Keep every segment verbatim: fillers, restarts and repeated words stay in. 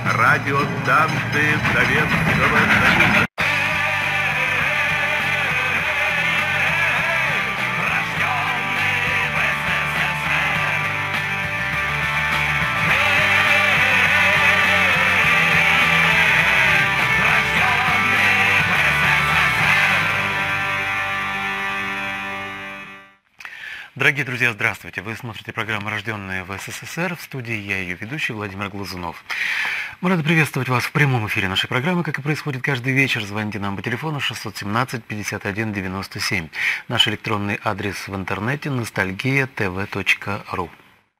радиостанции Советского Союза. Дорогие друзья, здравствуйте! Вы смотрите программу «Рожденные в СССР». В студии я, ее ведущий, Владимир Глазунов. Мы рады приветствовать вас в прямом эфире нашей программы, как и происходит каждый вечер. Звоните нам по телефону шестьсот семнадцать пятьдесят один девяносто семь. Наш электронный адрес в интернете ностальгия тэ вэ точка ру.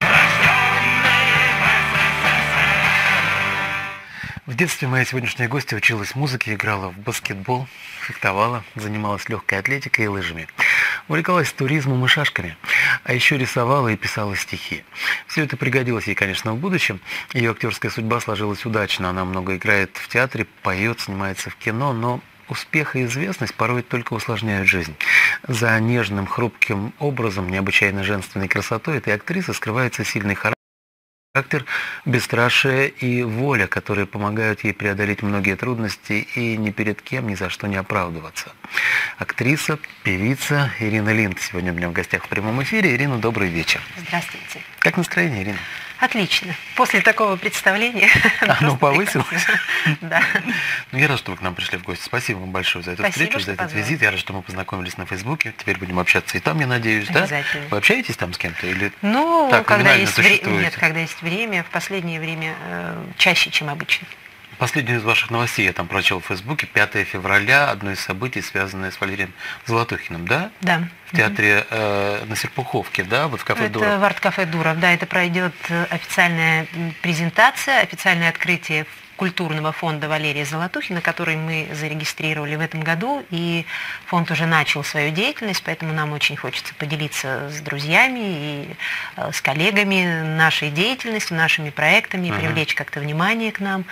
В детстве моя сегодняшняя гостья училась музыке, играла в баскетбол, фехтовала, занималась легкой атлетикой и лыжами. Увлекалась туризмом и шашками, а еще рисовала и писала стихи. Все это пригодилось ей, конечно, в будущем. Ее актерская судьба сложилась удачно. Она много играет в театре, поет, снимается в кино, но успех и известность порой только усложняют жизнь. За нежным, хрупким образом, необычайно женственной красотой этой актрисы скрывается сильный характер. Характер, бесстрашие и воля, которые помогают ей преодолеть многие трудности и ни перед кем ни за что не оправдываться. Актриса, певица Ирина Линд сегодня у меня в гостях в прямом эфире. Ирина, добрый вечер. Здравствуйте. Как настроение, Ирина? Отлично. После такого представления... Оно повысилось? Да. Ну, я рад, что вы к нам пришли в гости. Спасибо вам большое за эту встречу, за этот визит. Я рад, что мы познакомились на Фейсбуке. Теперь будем общаться и там, я надеюсь, да? Обязательно. Вы общаетесь там с кем-то? Или ну, так, когда есть время... Нет, когда есть время, в последнее время э, чаще, чем обычно. Последнюю из ваших новостей я там прочел в Фейсбуке. пятое февраля, одно из событий, связанное с Валерием Золотухиным, да? Да. В театре э, на Серпуховке, да? Вот в кафе Дуров. Это в арт-кафе Дуров, да. Это пройдет официальная презентация, официальное открытие культурного фонда Валерия Золотухина, который мы зарегистрировали в этом году, и фонд уже начал свою деятельность, поэтому нам очень хочется поделиться с друзьями и э, с коллегами нашей деятельностью, нашими проектами, uh-huh. привлечь как-то внимание к нам.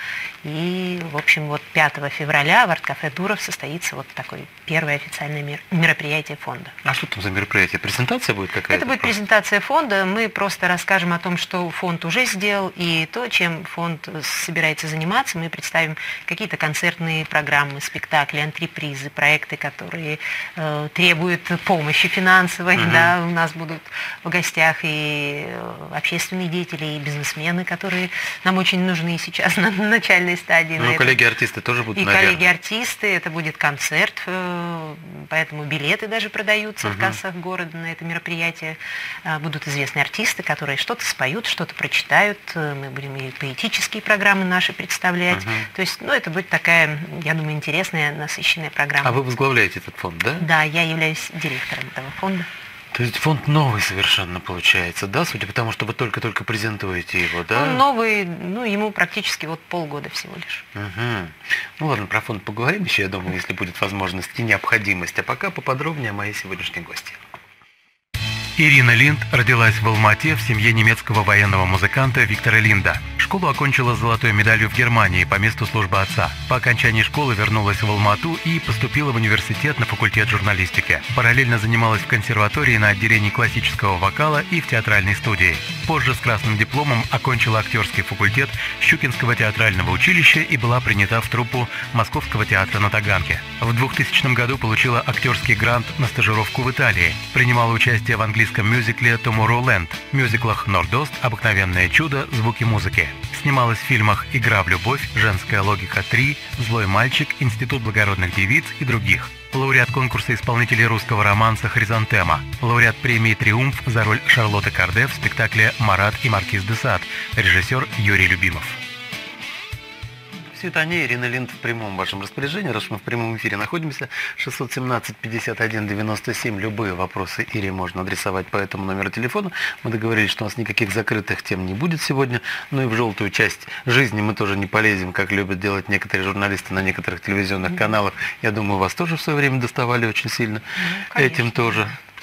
И, в общем, вот пятого февраля в арт-кафе Дуров состоится вот такое первое официальное мероприятие фонда. А что там за мероприятие? Презентация будет какая-то? Это будет просто? презентация фонда. Мы просто расскажем о том, что фонд уже сделал, и то, чем фонд собирается заниматься. Мы представим какие-то концертные программы, спектакли, антрепризы, проекты, которые э, требуют помощи финансовой. Uh-huh. Да, у нас будут в гостях и общественные деятели, и бизнесмены, которые нам очень нужны сейчас на начальной стадии. Ну, коллеги-артисты тоже будут, И наверное. коллеги-артисты, это будет концерт, э, поэтому билеты даже продаются uh-huh. в кассах города на это мероприятие. Э, будут известные артисты, которые что-то споют, что-то прочитают. Мы будем и поэтические программы наши представлять. Uh-huh. То есть, ну, это будет такая, я думаю, интересная, насыщенная программа. А вы возглавляете этот фонд, да? Да, я являюсь директором этого фонда. То есть фонд новый совершенно получается, да, судя по тому, что вы только-только презентуете его, да? Он новый, ну, ему практически вот полгода всего лишь. Угу. Ну ладно, про фонд поговорим еще, я думаю, если будет возможность и необходимость. А пока поподробнее о моей сегодняшней гости. Ирина Линд родилась в Алма-Ате в семье немецкого военного музыканта Виктора Линда. Школу окончила с золотой медалью в Германии по месту службы отца. По окончании школы вернулась в Алма-Ату и поступила в университет на факультет журналистики. Параллельно занималась в консерватории на отделении классического вокала и в театральной студии. Позже с красным дипломом окончила актерский факультет Щукинского театрального училища и была принята в труппу Московского театра на Таганке. В двухтысячном году получила актерский грант на стажировку в Италии. Принимала участие в английском мюзикле «Tomorrowland», мюзиклах «Нордост», «Обыкновенное чудо», «Звуки музыки». Снималась в фильмах «Игра в любовь», «Женская логика три», «Злой мальчик», «Институт благородных девиц» и других. Лауреат конкурса исполнителей русского романса «Хризантема». Лауреат премии «Триумф» за роль Шарлотты Карде в спектакле «Марат и маркиз де Сад». Режиссер Юрий Любимов. Все это о ней, Ирина Линд, в прямом вашем распоряжении, раз мы в прямом эфире находимся. шестьсот семнадцать пятьдесят один девяносто семь. Любые вопросы Ире можно адресовать по этому номеру телефона. Мы договорились, что у нас никаких закрытых тем не будет сегодня. Ну и в желтую часть жизни мы тоже не полезем, как любят делать некоторые журналисты на некоторых телевизионных каналах. Я думаю, вас тоже в свое время доставали очень сильно. Ну, этим тоже.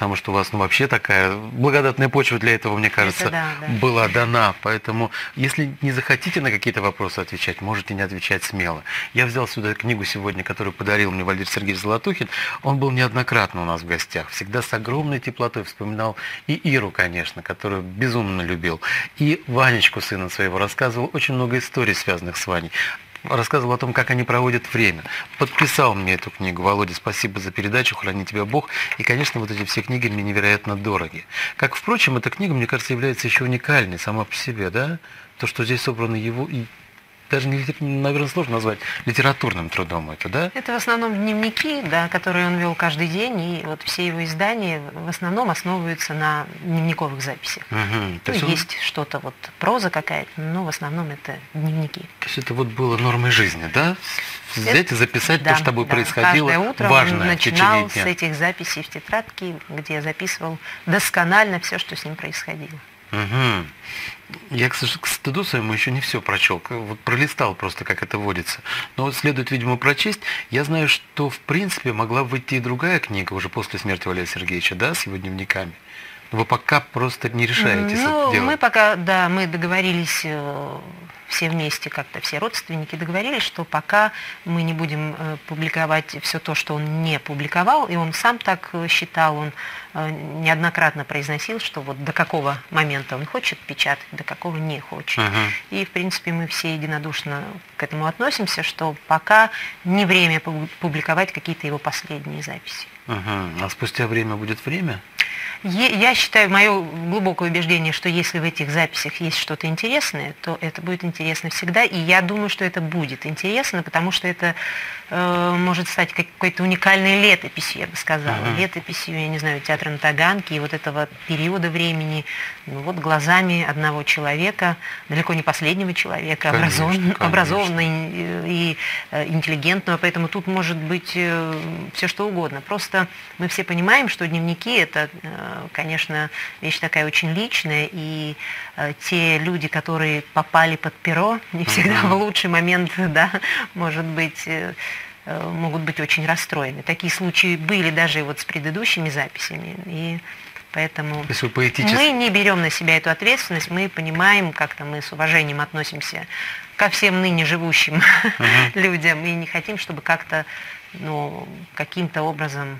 потому что у вас ну, вообще такая благодатная почва для этого, мне кажется, да, да. была дана. Поэтому, если не захотите на какие-то вопросы отвечать, можете не отвечать смело. Я взял сюда книгу сегодня, которую подарил мне Валерий Сергеевич Золотухин. Он был неоднократно у нас в гостях, всегда с огромной теплотой вспоминал и Иру, конечно, которую безумно любил, и Ванечку, сына своего, рассказывал очень много историй, связанных с Ваней. Рассказывал о том, как они проводят время. Подписал мне эту книгу. Володя, спасибо за передачу, храни тебя Бог. И, конечно, вот эти все книги мне невероятно дороги. Как, впрочем, эта книга, мне кажется, является еще уникальной сама по себе, да? То, что здесь собраны его... И даже, наверное, сложно назвать литературным трудом это, да? Это в основном дневники, да, которые он вел каждый день, и вот все его издания в основном основываются на дневниковых записях. Угу. То есть, ну, он... есть что-то, вот проза какая-то, но в основном это дневники. То есть это вот было нормой жизни, да? Взять это... и записать да, то, что тобой да. происходило, каждое утро важное он в течение начинал дня. с этих записей в тетрадке, где записывал досконально все, что с ним происходило. Угу. Я, к стыду своему, еще не все прочел, вот пролистал просто, как это водится. Но вот следует, видимо, прочесть. Я знаю, что, в принципе, могла выйти и другая книга уже после смерти Валерия Сергеевича, да, с его дневниками. Вы пока просто не решаетесь ну, это делать. Мы пока, да, мы договорились все вместе, как-то все родственники договорились, что пока мы не будем публиковать все то, что он не публиковал, и он сам так считал, он неоднократно произносил, что вот до какого момента он хочет печатать, до какого не хочет. Uh-huh. И, в принципе, мы все единодушно к этому относимся, что пока не время публиковать какие-то его последние записи. Uh-huh. А спустя время будет время? Я считаю, мое глубокое убеждение, что если в этих записях есть что-то интересное, то это будет интересно всегда. И я думаю, что это будет интересно, потому что это э, может стать какой-то уникальной летописью, я бы сказала. Uh-huh. Летописью, я не знаю, театра на Таганке и вот этого периода времени, ну, вот глазами одного человека, далеко не последнего человека, конечно, образован, конечно. образованного и, и интеллигентного. Поэтому тут может быть э, все что угодно. Просто мы все понимаем, что дневники – это... конечно, вещь такая очень личная, и э, те люди, которые попали под перо, не всегда mm-hmm. в лучший момент, да, может быть, э, э, могут быть очень расстроены. Такие случаи были даже вот с предыдущими записями, и поэтому поэтически... мы не берем на себя эту ответственность, мы понимаем, как-то мы с уважением относимся ко всем ныне живущим mm-hmm. людям, и не хотим, чтобы как-то, ну, каким-то образом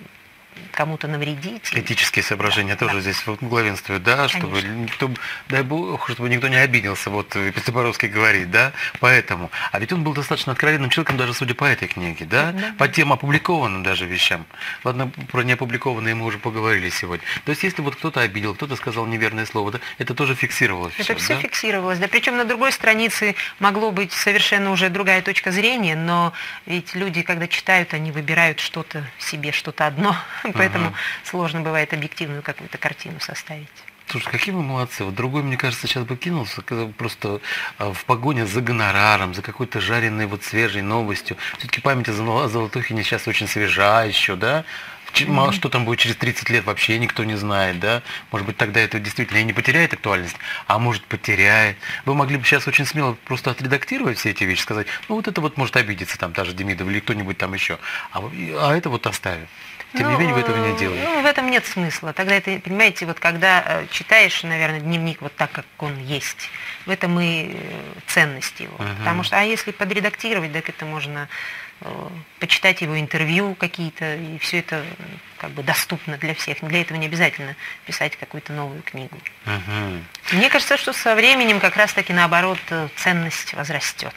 кому-то навредить. Этические соображения да, тоже да. здесь главенствуют, да, чтобы никто, дай бог, чтобы никто не обиделся, вот Пестеборовский говорит, да, поэтому. А ведь он был достаточно откровенным человеком, даже судя по этой книге, да, да. по тем опубликованным даже вещам. Ладно, про неопубликованные мы уже поговорили сегодня. То есть, если вот кто-то обидел, кто-то сказал неверное слово, да, это тоже фиксировалось. Это все, все да? фиксировалось, да, причем на другой странице могло быть совершенно уже другая точка зрения, но ведь люди, когда читают, они выбирают что-то себе, что-то одно. Поэтому ага. сложно бывает объективную какую-то картину составить. Слушай, какие вы молодцы. Вот другой, мне кажется, сейчас бы кинулся просто в погоне за гонораром, за какой-то жареной вот свежей новостью. Все-таки память о Золотухине сейчас очень свежа еще, да? Мало что там будет через тридцать лет, вообще никто не знает, да? Может быть, тогда это действительно и не потеряет актуальность, а может потеряет. Вы могли бы сейчас очень смело просто отредактировать все эти вещи, сказать, ну вот это вот может обидеться там та же Демидова или кто-нибудь там еще, а, а это вот оставим. Тем ну, не менее, вы этого не делаете. Ну, в этом нет смысла. Тогда это, понимаете, вот когда читаешь, наверное, дневник вот так, как он есть, в этом и ценность его. Uh-huh. Потому что, а если подредактировать, так это можно э, почитать его интервью какие-то, и все это как бы доступно для всех. Для этого не обязательно писать какую-то новую книгу. Uh-huh. Мне кажется, что со временем как раз-таки наоборот ценность возрастет.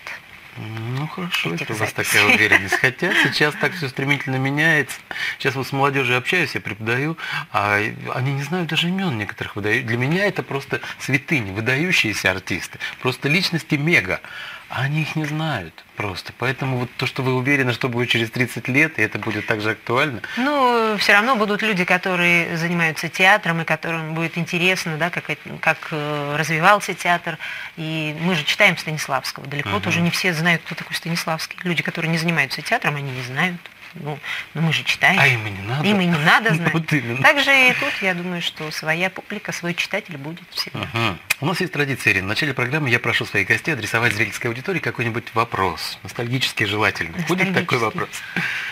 Ну хорошо, это у вас такая уверенность. Хотя сейчас так все стремительно меняется. Сейчас вот с молодежью общаюсь, я преподаю, а они не знают даже имен некоторых выдающих. Для меня это просто святыни, выдающиеся артисты, просто личности мега. А они их не знают просто. Поэтому вот то, что вы уверены, что будет через тридцать лет, и это будет также актуально. Ну, все равно будут люди, которые занимаются театром, и которым будет интересно, да, как, как развивался театр. И мы же читаем Станиславского. Далеко uh-huh. тоже не все знают, кто такой Станиславский. Люди, которые не занимаются театром, они не знают. Ну, но мы же читаем. А им и не надо. Им и не надо знать. Вот именно. Также и тут, я думаю, что своя публика, свой читатель будет всегда. Угу. У нас есть традиция, Ирина. В начале программы я прошу своих гостей адресовать зрительской аудитории какой-нибудь вопрос. Ностальгический желательно. Будет такой вопрос?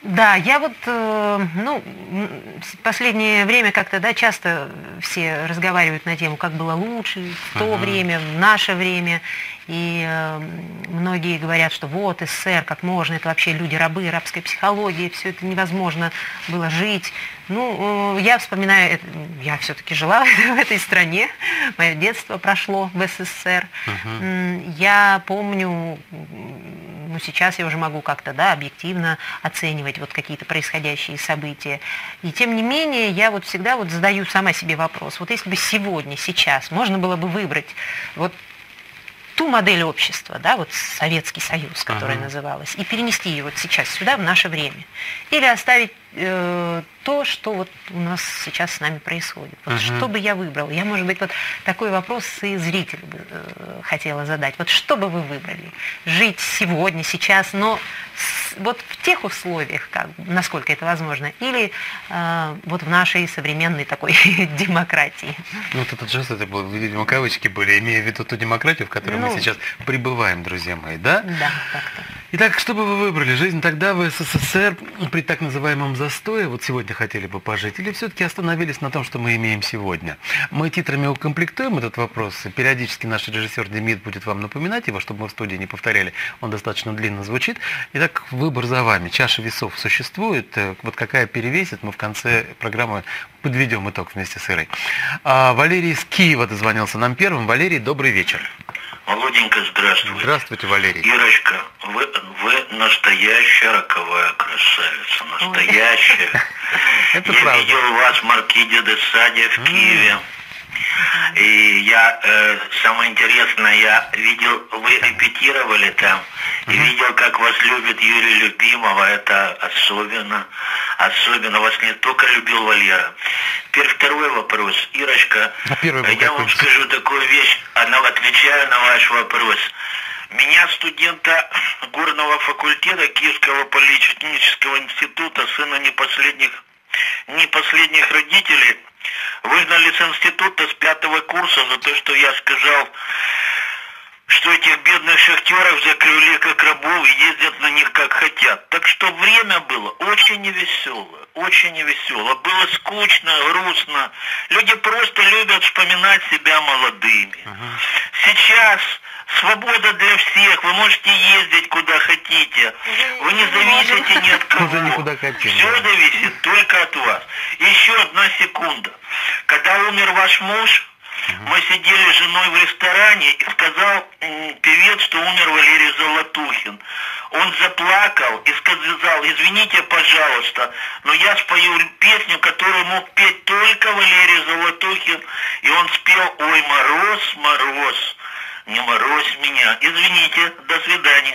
Да, я вот, э, ну, в последнее время как-то, да, часто все разговаривают на тему, как было лучше в то uh-huh. время, в наше время. И э, многие говорят, что вот СССР, как можно, это вообще люди-рабы, рабская психология, все это невозможно было жить. Ну, э, я вспоминаю, это, я все-таки жила в этой стране, мое детство прошло в СССР. Uh-huh. Я помню, ну, сейчас я уже могу как-то, да, объективно оценивать вот какие-то происходящие события. И тем не менее, я вот всегда вот задаю сама себе вопрос, вот если бы сегодня, сейчас можно было бы выбрать вот ту модель общества, да, вот Советский Союз, которая ага. называлась, и перенести ее вот сейчас сюда, в наше время, или оставить э, то, что вот у нас сейчас с нами происходит. Вот ага. что бы я выбрала? Я, может быть, вот такой вопрос и зрителю бы э, хотела задать. Вот что бы вы выбрали? Жить сегодня, сейчас, но с, вот в тех условиях, как, насколько это возможно, или э, вот в нашей современной такой демократии? Ну, вот этот жест, это было, видимо, кавычки были, имея в виду ту демократию, в которой ну, мы сейчас пребываем, друзья мои, да? Да, так-то. Итак, что бы вы выбрали? Жизнь тогда в СССР при так называемом застое, вот сегодня хотели бы пожить, или все-таки остановились на том, что мы имеем сегодня? Мы титрами укомплектуем этот вопрос, периодически наш режиссер Демид будет вам напоминать его, чтобы мы в студии не повторяли, он достаточно длинно звучит. Итак, выбор за вами. Чаша весов существует, вот какая перевесит, мы в конце программы подведем итог вместе с Ирой. А Валерий из Киева дозвонился нам первым. Валерий, добрый вечер. Володенька, здравствуйте. Здравствуйте, Валерий. Ирочка, вы, вы настоящая роковая красавица. Настоящая. Это я правда. видел вас в Маркизе де Саде в Киеве. И я, э, самое интересное, я видел, вы репетировали там, и видел, как вас любит Юрий Любимова, это особенно, особенно, вас не только любил Валера. Теперь второй вопрос, Ирочка, а я вам скажу такую вещь, она отвечаю на ваш вопрос. Меня, студента горного факультета Киевского политехнического института, сына не последних, не последних родителей, выгнали с института с пятого курса за то, что я сказал, что этих бедных шахтеров закрыли как рабов и ездят на них как хотят. Так что время было очень невеселое, очень невеселое. Было скучно, грустно. Люди просто любят вспоминать себя молодыми. Uh-huh. Сейчас свобода для всех, вы можете ездить куда хотите, вы не зависите ни от кого. Все зависит только от вас. Еще одна секунда. Когда умер ваш муж, мы сидели с женой в ресторане, и сказал м, певец, что умер Валерий Золотухин. Он заплакал и сказал: извините, пожалуйста, но я спою песню, которую мог петь только Валерий Золотухин. И он спел: ой, мороз, мороз, не морозь меня. Извините, до свидания.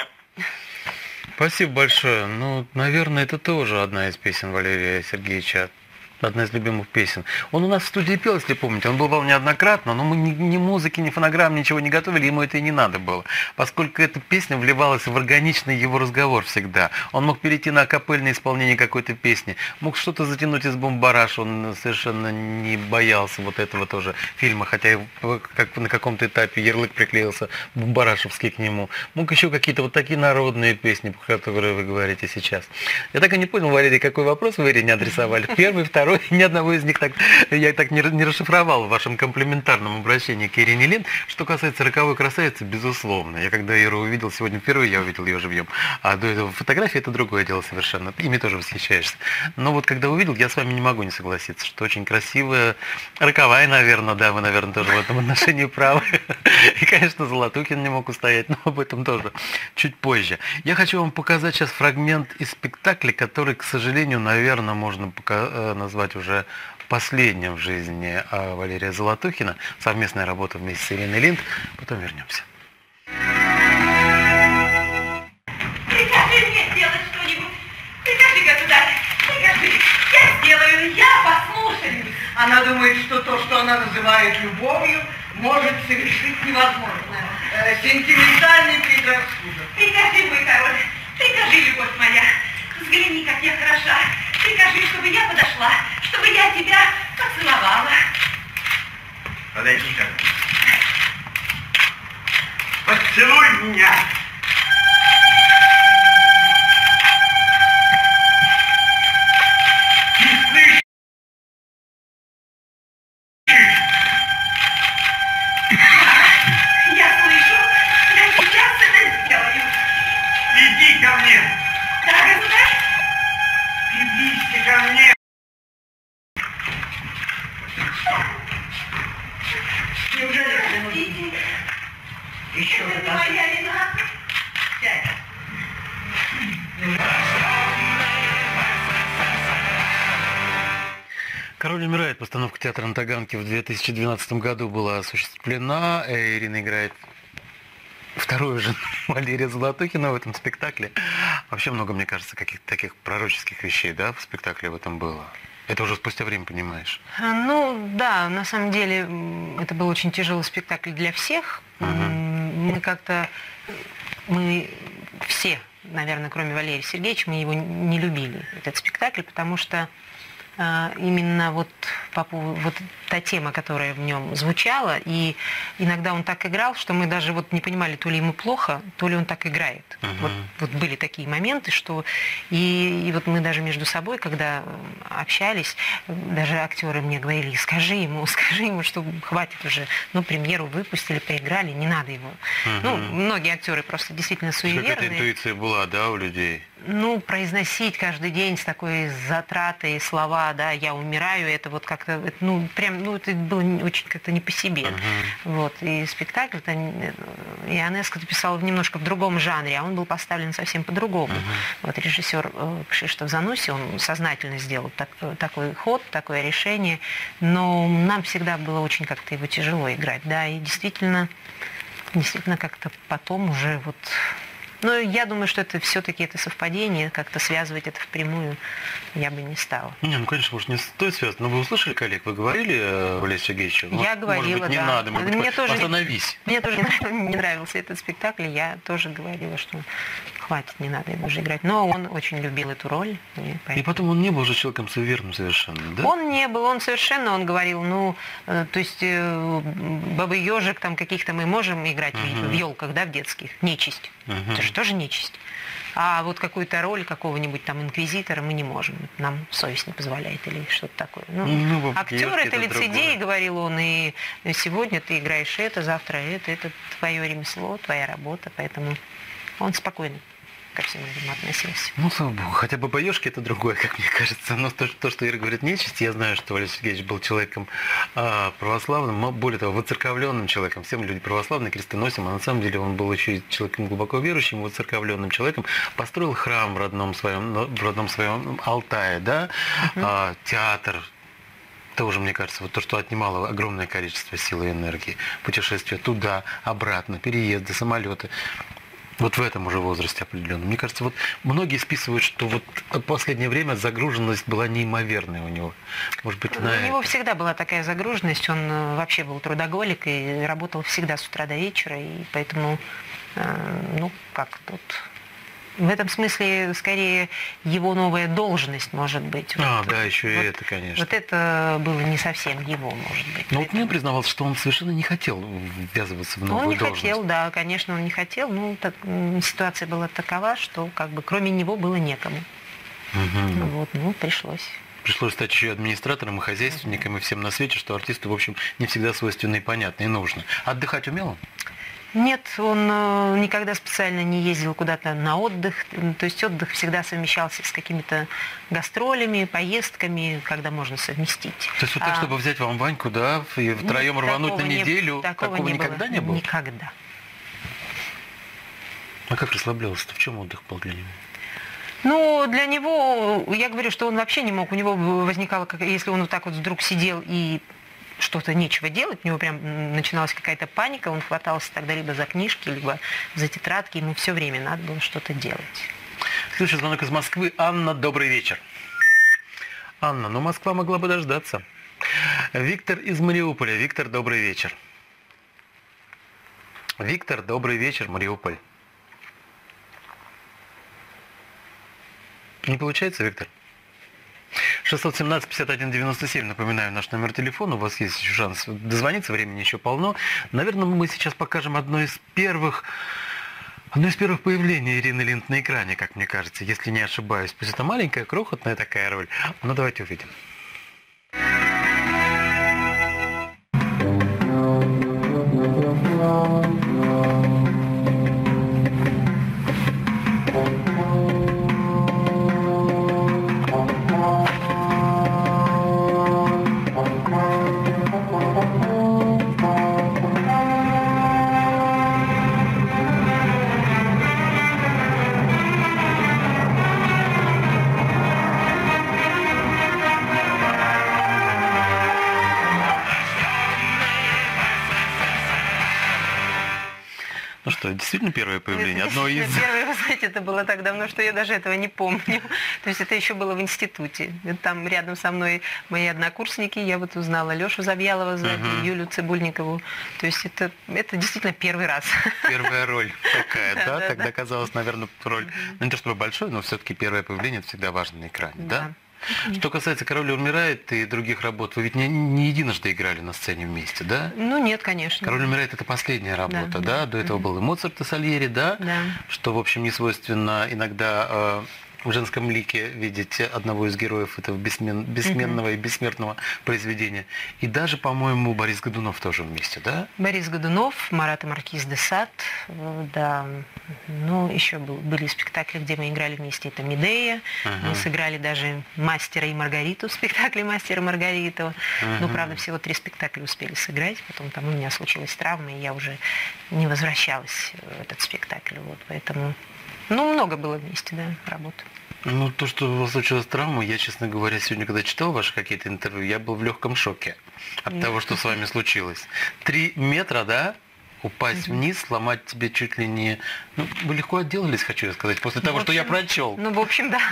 Спасибо большое. Ну, наверное, это тоже одна из песен Валерия Сергеевича. Одна из любимых песен. Он у нас в студии пел, если помните, он бывал неоднократно, но мы ни, ни музыки, ни фонограмм, ничего не готовили, ему это и не надо было, поскольку эта песня вливалась в органичный его разговор всегда. Он мог перейти на акапельное исполнение какой-то песни, мог что-то затянуть из бомбараш, он совершенно не боялся вот этого тоже фильма, хотя как на каком-то этапе ярлык приклеился бомбарашевский к нему. Мог еще какие-то вот такие народные песни, про которые вы говорите сейчас. Я так и не понял, Валерий, какой вопрос вы не адресовали. Первый, второй. Ни одного из них так, я так не, не расшифровал в вашем комплиментарном обращении к Ирине Линд. Что касается роковой красавицы, безусловно. Я когда Иру увидел, сегодня впервые я увидел ее живьем. А до этого фотографии это другое дело совершенно. Ими тоже восхищаешься. Но вот когда увидел, я с вами не могу не согласиться, что очень красивая, роковая, наверное, да, вы, наверное, тоже в этом отношении правы. И, конечно, Золотухин не мог устоять, но об этом тоже чуть позже. Я хочу вам показать сейчас фрагмент из спектакля, который, к сожалению, наверное, можно пока назвать уже последним в жизни Валерия Золотухина. Совместная работа вместе с Ириной Линд. Потом вернемся. Прикажи мне сделать что-нибудь. Прикажи, государь. Прикажи. Я сделаю, я послушаю. Она думает, что то, что она называет любовью, может совершить невозможное. Э, сентиментальный предрассудок. Прикажи, мой король. Прикажи, любовь моя. Взгляни, как я хороша. Прикажи, чтобы я подошла, чтобы я тебя поцеловала. Подойди-ка. Поцелуй меня. «Король умирает». Постановка театра на Таганке в две тысячи двенадцатом году была осуществлена. Ирина играет вторую жену Валерия Золотухина в этом спектакле. Вообще много, мне кажется, каких-то таких пророческих вещей, да, в спектакле в этом было. Это уже спустя время понимаешь. Ну, да, на самом деле это был очень тяжелый спектакль для всех. Угу. Мы как-то, мы все, наверное, кроме Валерия Сергеевича, мы его не любили, этот спектакль, потому что именно вот по поводу, вот та тема, которая в нем звучала, и иногда он так играл, что мы даже вот не понимали, то ли ему плохо, то ли он так играет. Uh-huh. Вот, вот были такие моменты, что и, и вот мы даже между собой, когда общались, даже актеры мне говорили: скажи ему, скажи ему, что хватит уже, ну, премьеру выпустили, проиграли, не надо его. Uh-huh. Ну, многие актеры просто действительно суеверные. Какая-то интуиция была, да, у людей? Ну, произносить каждый день с такой затратой слова, да, я умираю, это вот как-то, ну, прям, ну, это было очень как-то не по себе. Uh-huh. Вот, и спектакль-то, Ионеско писал немножко в другом жанре, а он был поставлен совсем по-другому. Uh-huh. Вот режиссер Кшиштоф Зануси, он сознательно сделал так, такой ход, такое решение, но нам всегда было очень как-то его тяжело играть, да, и действительно, действительно как-то потом уже вот... Но я думаю, что это все-таки это совпадение, как-то связывать это впрямую я бы не стала. Не, ну, конечно, может, не стоит связывать, но вы услышали коллег, вы говорили Валерию Сергеевичу? Я может, говорила, может быть, не да. надо, может мне быть, тоже, остановись. Мне тоже не нравился этот спектакль, я тоже говорила, что хватит, не надо его уже играть. Но он очень любил эту роль. И, и потом он не был же человеком суеверным совершенно, да? Он не был, он совершенно, он говорил, ну, то есть Бабы Ёжик там каких-то мы можем играть uh-huh. в елках, да, в детских, нечисть. Uh-huh. Это же тоже нечисть. А вот какую-то роль какого-нибудь там инквизитора мы не можем. Нам совесть не позволяет или что-то такое. Ну, ну, актер это, это лицедей, говорил он, и сегодня ты играешь это, завтра это, это твое ремесло, твоя работа, поэтому он спокойно ко всему этому относился. Ну, слава богу, хотя бы боёшки это другое, как мне кажется. Но то, то что Ира говорит нечисть, я знаю, что Валерий Сергеевич был человеком а, православным, более того, воцерковленным человеком. Все мы люди православные, кресты носим, а на самом деле он был еще и человеком глубоко верующим, воцерковленным человеком. Построил храм в родном своем, в родном своем Алтае, да, uh-huh. а, театр. Тоже, мне кажется, вот то, что отнимало огромное количество силы и энергии. Путешествия туда, обратно, переезды, самолеты. Вот в этом уже возрасте определенном. Мне кажется, вот многие списывают, что вот в последнее время загруженность была неимоверная у него. Может быть, на У это. него всегда была такая загруженность, он вообще был трудоголик и работал всегда с утра до вечера, и поэтому, ну, как тут... В этом смысле, скорее, его новая должность, может быть. А, вот, да, еще вот, и это, конечно. Вот это было не совсем его, может быть. Но вот мне признавался, что он совершенно не хотел ввязываться в новую он не должность. хотел, да, конечно, он не хотел. Ну, так, ситуация была такова, что как бы кроме него было некому. Угу. Вот, ну, пришлось. Пришлось стать еще администратором и хозяйственником, и всем на свете, что артисту, в общем, не всегда свойственно и понятно, и нужно. Отдыхать умел он? Нет, он никогда специально не ездил куда-то на отдых. То есть отдых всегда совмещался с какими-то гастролями, поездками, когда можно совместить. То есть вот так, а, чтобы взять вам Ваньку, да, и втроем рвануть на неделю, не, такого, такого не никогда было. не было? Никогда. А как расслаблялся-то? В чем отдых был для него? Ну, для него, я говорю, что он вообще не мог. У него возникало, как, если он вот так вот вдруг сидел и что-то нечего делать, у него прям начиналась какая-то паника, он хватался тогда либо за книжки, либо за тетрадки, ему все время надо было что-то делать. Следующий звонок из Москвы. Анна, добрый вечер. Анна, ну Москва могла бы дождаться. Виктор из Мариуполя. Виктор, добрый вечер. Виктор, добрый вечер, Мариуполь. Не получается, Виктор? шестьсот семнадцать пятьдесят один девяносто семь, напоминаю, наш номер телефона, у вас есть еще шанс дозвониться, времени еще полно. Наверное, мы сейчас покажем одно из первых, одно из первых появлений Ирины Линд на экране, как мне кажется, если не ошибаюсь. Пусть это маленькая, крохотная такая роль, но давайте увидим. что, действительно первое появление? Это Одно из... Первое, вы знаете, это было так давно, что я даже этого не помню. То есть это еще было в институте. Там рядом со мной мои однокурсники, я вот узнала Лешу Завьялова сзади, uh-huh. Юлю Цибульникову. То есть это, это действительно первый раз. Первая роль такая, да? Тогда казалось, наверное, роль, ну не то чтобы большой, но все-таки первое появление, это всегда важно на экране, да? Что касается «Король умирает» и других работ, вы ведь не, не единожды играли на сцене вместе, да? Ну нет, конечно. «Король умирает» — это последняя работа, да? да? До этого был и Моцарт, и Сальери, да? Да. Что, в общем, не свойственно иногда э, в женском лике видеть одного из героев этого бессмен, бессменного uh-huh. и бессмертного произведения. И даже, по-моему, Борис Годунов тоже вместе, да? Борис Годунов, Марат и Маркиз де Сад, да. Ну, еще был, были спектакли, где мы играли вместе. Это «Медея». Uh-huh. Мы сыграли даже «Мастера и Маргариту» в спектакле «Мастера и Маргарита». Uh-huh. Ну, правда, всего три спектакля успели сыграть. Потом там у меня случилась травма, и я уже не возвращалась в этот спектакль. Вот, поэтому... Ну, много было вместе, да, работы. Ну, то, что у вас случилась травма, я, честно говоря, сегодня, когда читал ваши какие-то интервью, я был в легком шоке от да. того, что с вами случилось. Три метра, да? Упасть угу. вниз, сломать тебе чуть ли не... Ну, вы легко отделались, хочу я сказать, после того, общем, что я прочел. Ну, в общем, да.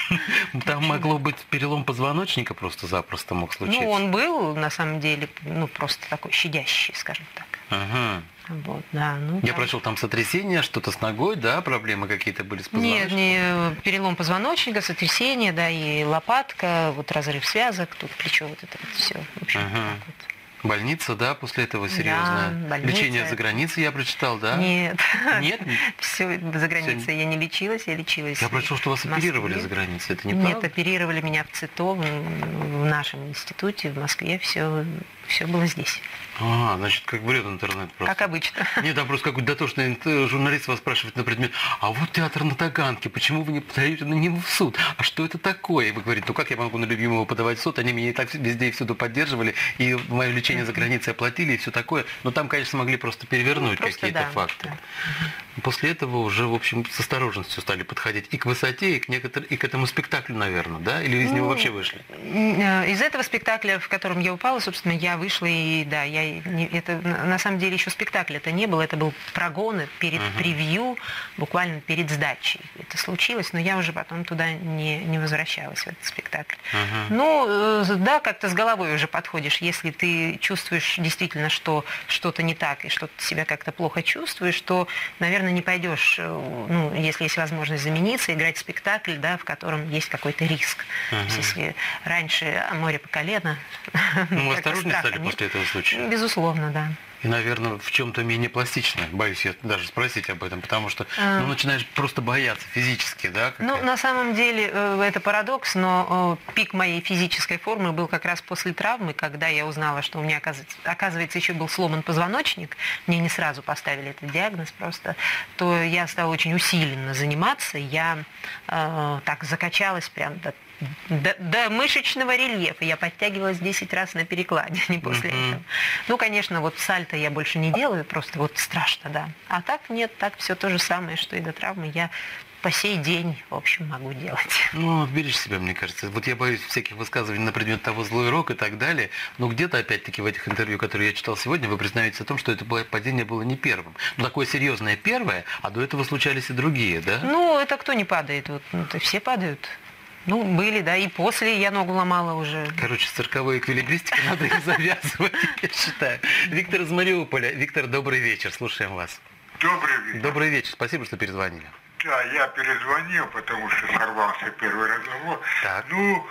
Там могло быть перелом позвоночника просто-запросто мог случиться. Ну, он был, на самом деле, ну, просто такой щадящий, скажем так. Ага. Вот, да, ну, я там... прочел там сотрясение, что-то с ногой, да, проблемы какие-то были с позвоночником? Нет, не перелом позвоночника, сотрясение, да, и лопатка, вот разрыв связок, тут плечо, вот это вот все. В общем, ага. так вот. Больница, да, после этого серьезная? Да, больница. Лечение за границей я прочитал, да? Нет. Нет? Все за границей Все... я не лечилась, я лечилась. Я прочел, что вас оперировали за границей, это не Нет, правда? оперировали меня в ЦИТО, в нашем институте, в Москве, все, все было здесь. А, значит, как врет интернет просто. Как обычно. Нет, там просто какой-то дотошный журналист вас спрашивает на предмет, а вот театр на Таганке, почему вы не подаете на него в суд? А что это такое? И вы говорите, ну как я могу на любимого подавать в суд? Они меня и так везде и всюду поддерживали, и мое лечение за границей оплатили, и все такое. Но там, конечно, могли просто перевернуть ну, просто какие-то да, факты. Да. После этого уже, в общем, с осторожностью стали подходить и к высоте, и к, некотор... и к этому спектаклю, наверное, да? Или из ну, него вообще вышли? Из этого спектакля, в котором я упала, собственно, я вышла, и да, я не, это на самом деле еще спектакля это не было, это был прогон перед uh-huh. превью, буквально перед сдачей. Это случилось, но я уже потом туда не, не возвращалась, в этот спектакль. Uh-huh. Ну, да, как-то с головой уже подходишь, если ты чувствуешь действительно, что что-то не так, и что ты себя как-то плохо чувствуешь, то, наверное, не пойдешь, ну, если есть возможность замениться, играть в спектакль, да, в котором есть какой-то риск. Uh-huh. То есть, если раньше море по колено... Ну, вы осторожнее стали нет. после этого случая? Безусловно, да. И, наверное, в чем-то менее пластично, боюсь я даже спросить об этом, потому что а... ну, начинаешь просто бояться физически, да? Ну, на самом деле, это парадокс, но пик моей физической формы был как раз после травмы, когда я узнала, что у меня, оказывается, оказывается еще был сломан позвоночник, мне не сразу поставили этот диагноз просто, то я стала очень усиленно заниматься, я э, так закачалась прям до До, до мышечного рельефа. Я подтягивалась десять раз на перекладине после uh-huh. этого. Ну, конечно, вот сальто я больше не делаю, просто вот страшно, да. А так нет, так все то же самое, что и до травмы. Я по сей день, в общем, могу делать. Ну, беречь себя, мне кажется. Вот я боюсь всяких высказываний на предмет того злой рок и так далее, но где-то, опять-таки, в этих интервью, которые я читал сегодня, вы признаетесь о том, что это падение было не первым. Ну, такое серьезное первое, а до этого случались и другие, да? Ну, это кто не падает? Вот, ну, все падают. Ну, были, да, и после я ногу ломала уже. Короче, с цирковой эквилибристикой надо их завязывать, я считаю. Виктор из Мариуполя. Виктор, добрый вечер, слушаем вас. Добрый вечер. Добрый вечер, спасибо, что перезвонили. Да, я перезвонил, потому что сорвался первый разговор. Так. Ну,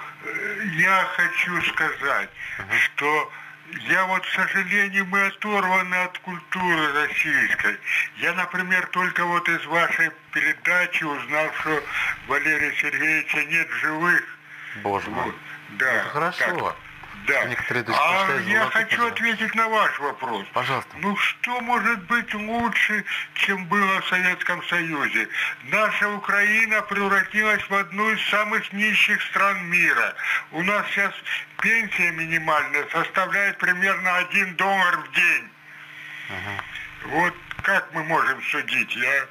я хочу сказать, uh-huh. что я вот, к сожалению, мы оторваны от культуры российской. Я, например, только вот из вашей передачи узнал, что Валерия Сергеевича нет в живых. Боже мой. Вот. Да. Это хорошо. Так. Да. А я хочу ответить на ваш вопрос. Пожалуйста. Ну что может быть лучше, чем было в Советском Союзе? Наша Украина превратилась в одну из самых нищих стран мира. У нас сейчас пенсия минимальная составляет примерно один доллар в день. Ага. Вот как мы можем судить? Я...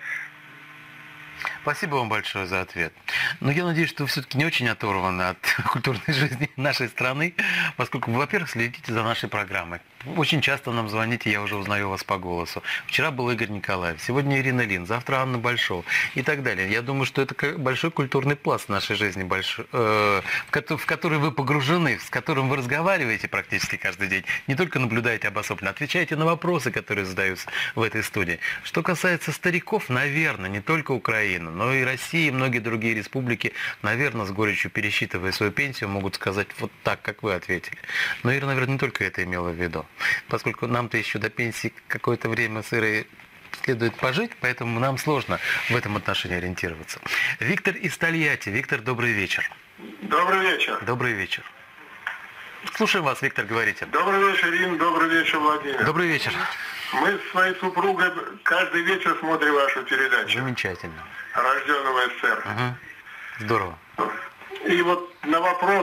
Спасибо вам большое за ответ. Но я надеюсь, что вы все-таки не очень оторваны от культурной жизни нашей страны, поскольку вы, во-первых, следите за нашей программой. очень часто нам звоните, я уже узнаю вас по голосу. Вчера был Игорь Николаев, сегодня Ирина Лин, завтра Анна Большова и так далее. Я думаю, что это большой культурный пласт в нашей жизни, большой, э, в который вы погружены, с которым вы разговариваете практически каждый день. Не только наблюдаете обособленно, отвечаете на вопросы, которые задаются в этой студии. Что касается стариков, наверное, не только Украина, но и Россия, и многие другие республики, наверное, с горечью пересчитывая свою пенсию, могут сказать вот так, как вы ответили. Но Ира, наверное, не только это имела в виду. Поскольку нам-то еще до пенсии какое-то время с Ирой следует пожить, поэтому нам сложно в этом отношении ориентироваться. Виктор из Тольятти. Виктор, добрый вечер. Добрый вечер. Добрый вечер. Слушаем вас, Виктор, говорите. Добрый вечер, Ирина, добрый вечер, Владимир. Добрый вечер. Мы с своей супругой каждый вечер смотрим вашу передачу. Замечательно. Рожденного СССР. Угу. Здорово. И вот на вопрос,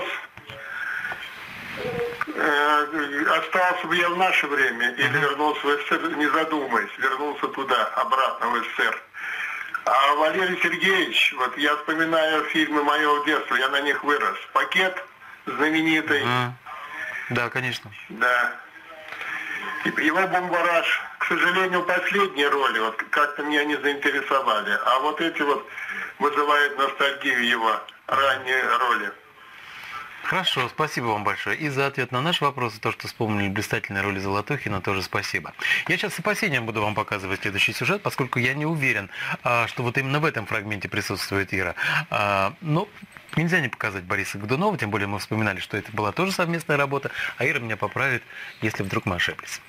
э, остался бы я в наше время или uh-huh. вернулся в СССР, не задумываясь, вернулся туда, обратно в СССР. А Валерий Сергеевич, вот я вспоминаю фильмы моего детства, я на них вырос. «Пакет» знаменитый. Uh-huh. Да, конечно. Да. Его «Бомбараж», к сожалению, последние роли вот как-то меня не заинтересовали. А вот эти вот вызывают ностальгию его ранние роли. Хорошо, спасибо вам большое. И за ответ на наш вопрос, и то, что вспомнили блистательные роли Золотухина, тоже спасибо. Я сейчас с опасением буду вам показывать следующий сюжет, поскольку я не уверен, что вот именно в этом фрагменте присутствует Ира. Но нельзя не показать Бориса Годунова, тем более мы вспоминали, что это была тоже совместная работа, а Ира меня поправит, если вдруг мы ошиблись.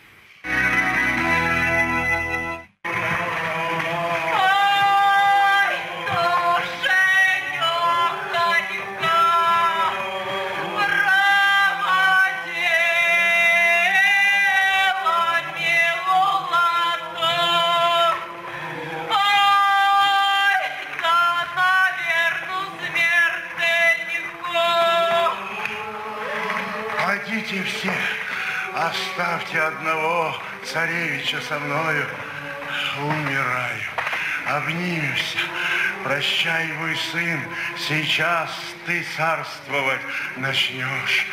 Идите все, оставьте одного царевича со мною. Умираю, обнимемся. Прощай, мой сын, сейчас ты царствовать начнешь.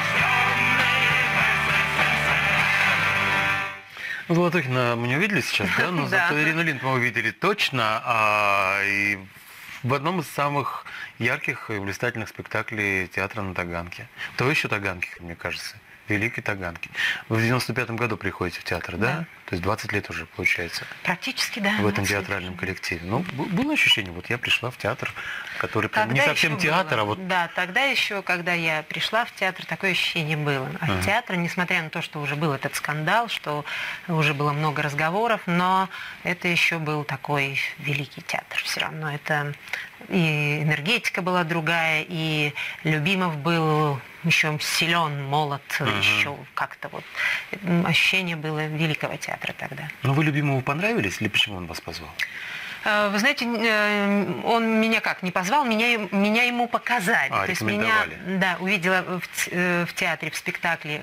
Золотухина мы не увидели сейчас, да? Но зато Ирину Лин мы увидели точно. А, и в одном из самых ярких и блистательных спектаклей театра на Таганке. То еще Таганки, мне кажется. Великий Таганки. Вы в девяносто пятом году приходите в театр, да? да? То есть двадцать лет уже получается. Практически, да. В этом театральном коллективе. Ну, было ощущение, вот я пришла в театр, который прям не совсем театр, было. а вот... Да, тогда еще, когда я пришла в театр, такое ощущение было. А uh-huh. театр, несмотря на то, что уже был этот скандал, что уже было много разговоров, но это еще был такой великий театр все равно. Это и энергетика была другая, и Любимов был еще силен, молод, uh-huh. еще как-то вот. Ощущение было великого театра тогда. Ну, вы Любимову понравились или почему он вас позвал? Вы знаете, он меня как, не позвал, меня, меня ему показали. А, то есть меня, да, увидела в, в театре, в спектакле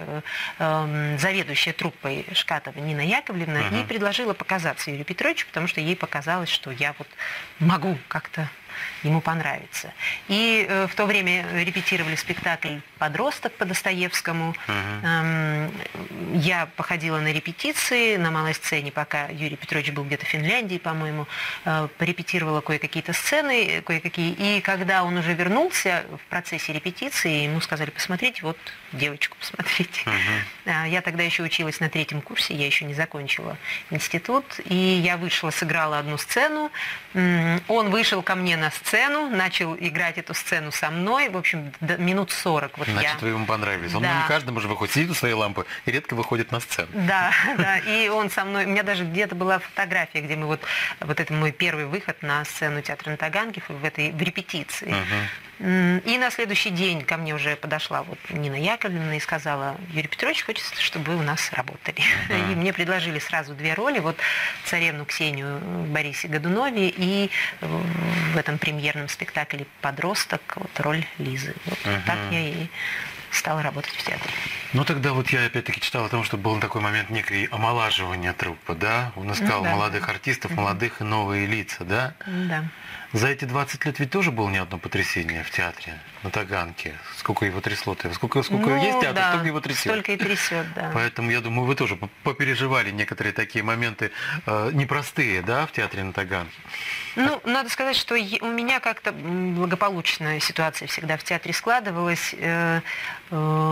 э, заведующая труппой Шкатова Нина Яковлевна uh-huh. и предложила показаться Юрию Петровичу, потому что ей показалось, что я вот могу как-то ему понравится. И э, в то время репетировали спектакль «Подросток» по Достоевскому. Uh-huh. Эм, я походила на репетиции на малой сцене, пока Юрий Петрович был где-то в Финляндии, по-моему, э, порепетировала кое-какие-то сцены, кое-какие. И когда он уже вернулся в процессе репетиции, ему сказали: посмотрите, вот девочку посмотрите. Uh-huh. Я тогда еще училась на третьем курсе, я еще не закончила институт, и я вышла, сыграла одну сцену. Он вышел ко мне на сцену, начал играть эту сцену со мной, в общем, минут сорок. Вот Значит, я... вы ему понравились. Он да. не каждому же выходит, сидит у своей лампы и редко выходит на сцену. Да, да, и он со мной, у меня даже где-то была фотография, где мы вот, вот это мой первый выход на сцену театра на Таганке в этой, в репетиции. Uh-huh. И на следующий день ко мне уже подошла вот Нина Яковлевна и сказала: Юрий Петрович хочет, чтобы вы у нас работали. Uh-huh. И мне предложили сразу две роли, вот царевну Ксению в Борисе Годунове и в этом премьерном спектакле «Подросток» вот роль Лизы. Вот uh-huh. так я и стала работать в театре. Ну тогда вот я опять-таки читал о том, что был такой момент некой омолаживания труппы, да? Он искал ну, да. молодых артистов, uh-huh. молодых и новые лица, да? Да. За эти двадцать лет ведь тоже было не одно потрясение в театре на Таганке. сколько его трясло-то. Сколько, сколько Ну, есть театр, да, столько его трясет. столько и трясет, да. Поэтому, я думаю, вы тоже попереживали некоторые такие моменты э, непростые, да, в театре на Таганке. Ну, надо сказать, что у меня как-то благополучная ситуация всегда в театре складывалась. Э, э,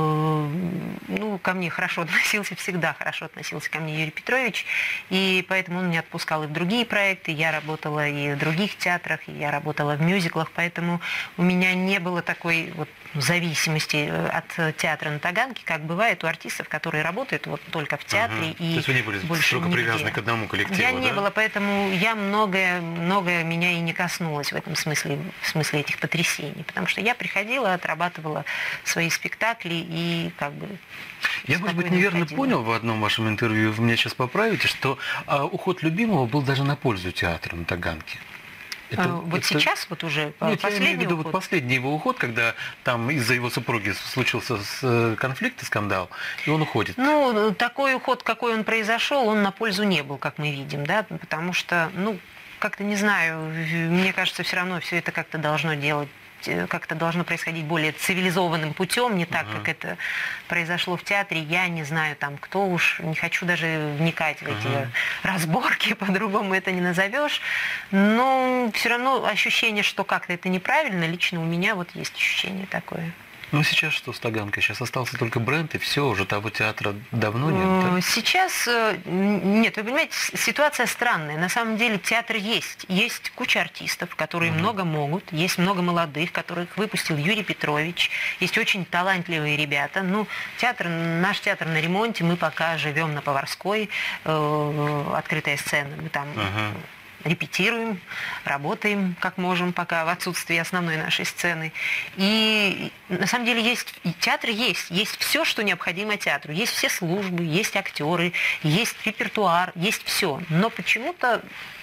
ну, ко мне хорошо относился, всегда хорошо относился ко мне Юрий Петрович, и поэтому он меня отпускал и в другие проекты. Я работала и в других театрах, и я работала в мюзиклах, поэтому у меня не было такой вот зависимости от театра на Таганке, как бывает у артистов, которые работают вот только в театре. Угу. И то есть вы не были больше строго нигде. привязаны к одному коллективу, Я да? не была, поэтому я многое, многое меня и не коснулось в этом смысле, в смысле этих потрясений, потому что я приходила, отрабатывала свои спектакли и как бы... Я, может быть, неверно ходила. понял в одном вашем интервью, вы меня сейчас поправите, что а, уход любимого был даже на пользу театра на Таганке. Это, а, вот это... сейчас вот уже Нет, последний я имею в виду уход. вот последний его уход, когда там из-за его супруги случился конфликт и скандал, и он уходит. Ну, такой уход, какой он произошел, он на пользу не был, как мы видим, да, потому что, ну, как-то не знаю, мне кажется, все равно все это как-то должно делать, как-то должно происходить более цивилизованным путем, не так, uh-huh. как это произошло в театре. Я не знаю, там, кто уж, не хочу даже вникать в эти uh-huh. разборки, по-другому это не назовешь. Но все равно ощущение, что как-то это неправильно, лично у меня вот есть ощущение такое. Ну, сейчас что с Таганкой? Сейчас остался только бренд, и все, уже того театра давно нет, да? Сейчас нет, вы понимаете, ситуация странная. На самом деле театр есть. Есть куча артистов, которые mm-hmm. много могут, есть много молодых, которых выпустил Юрий Петрович, есть очень талантливые ребята. Ну, театр, наш театр на ремонте, мы пока живем на Поварской, э, открытая сцена, мы там... Uh-huh. репетируем, работаем как можем, пока в отсутствии основной нашей сцены. И на самом деле есть, театр есть, есть все, что необходимо театру. Есть все службы, есть актеры, есть репертуар, есть все. Но почему-то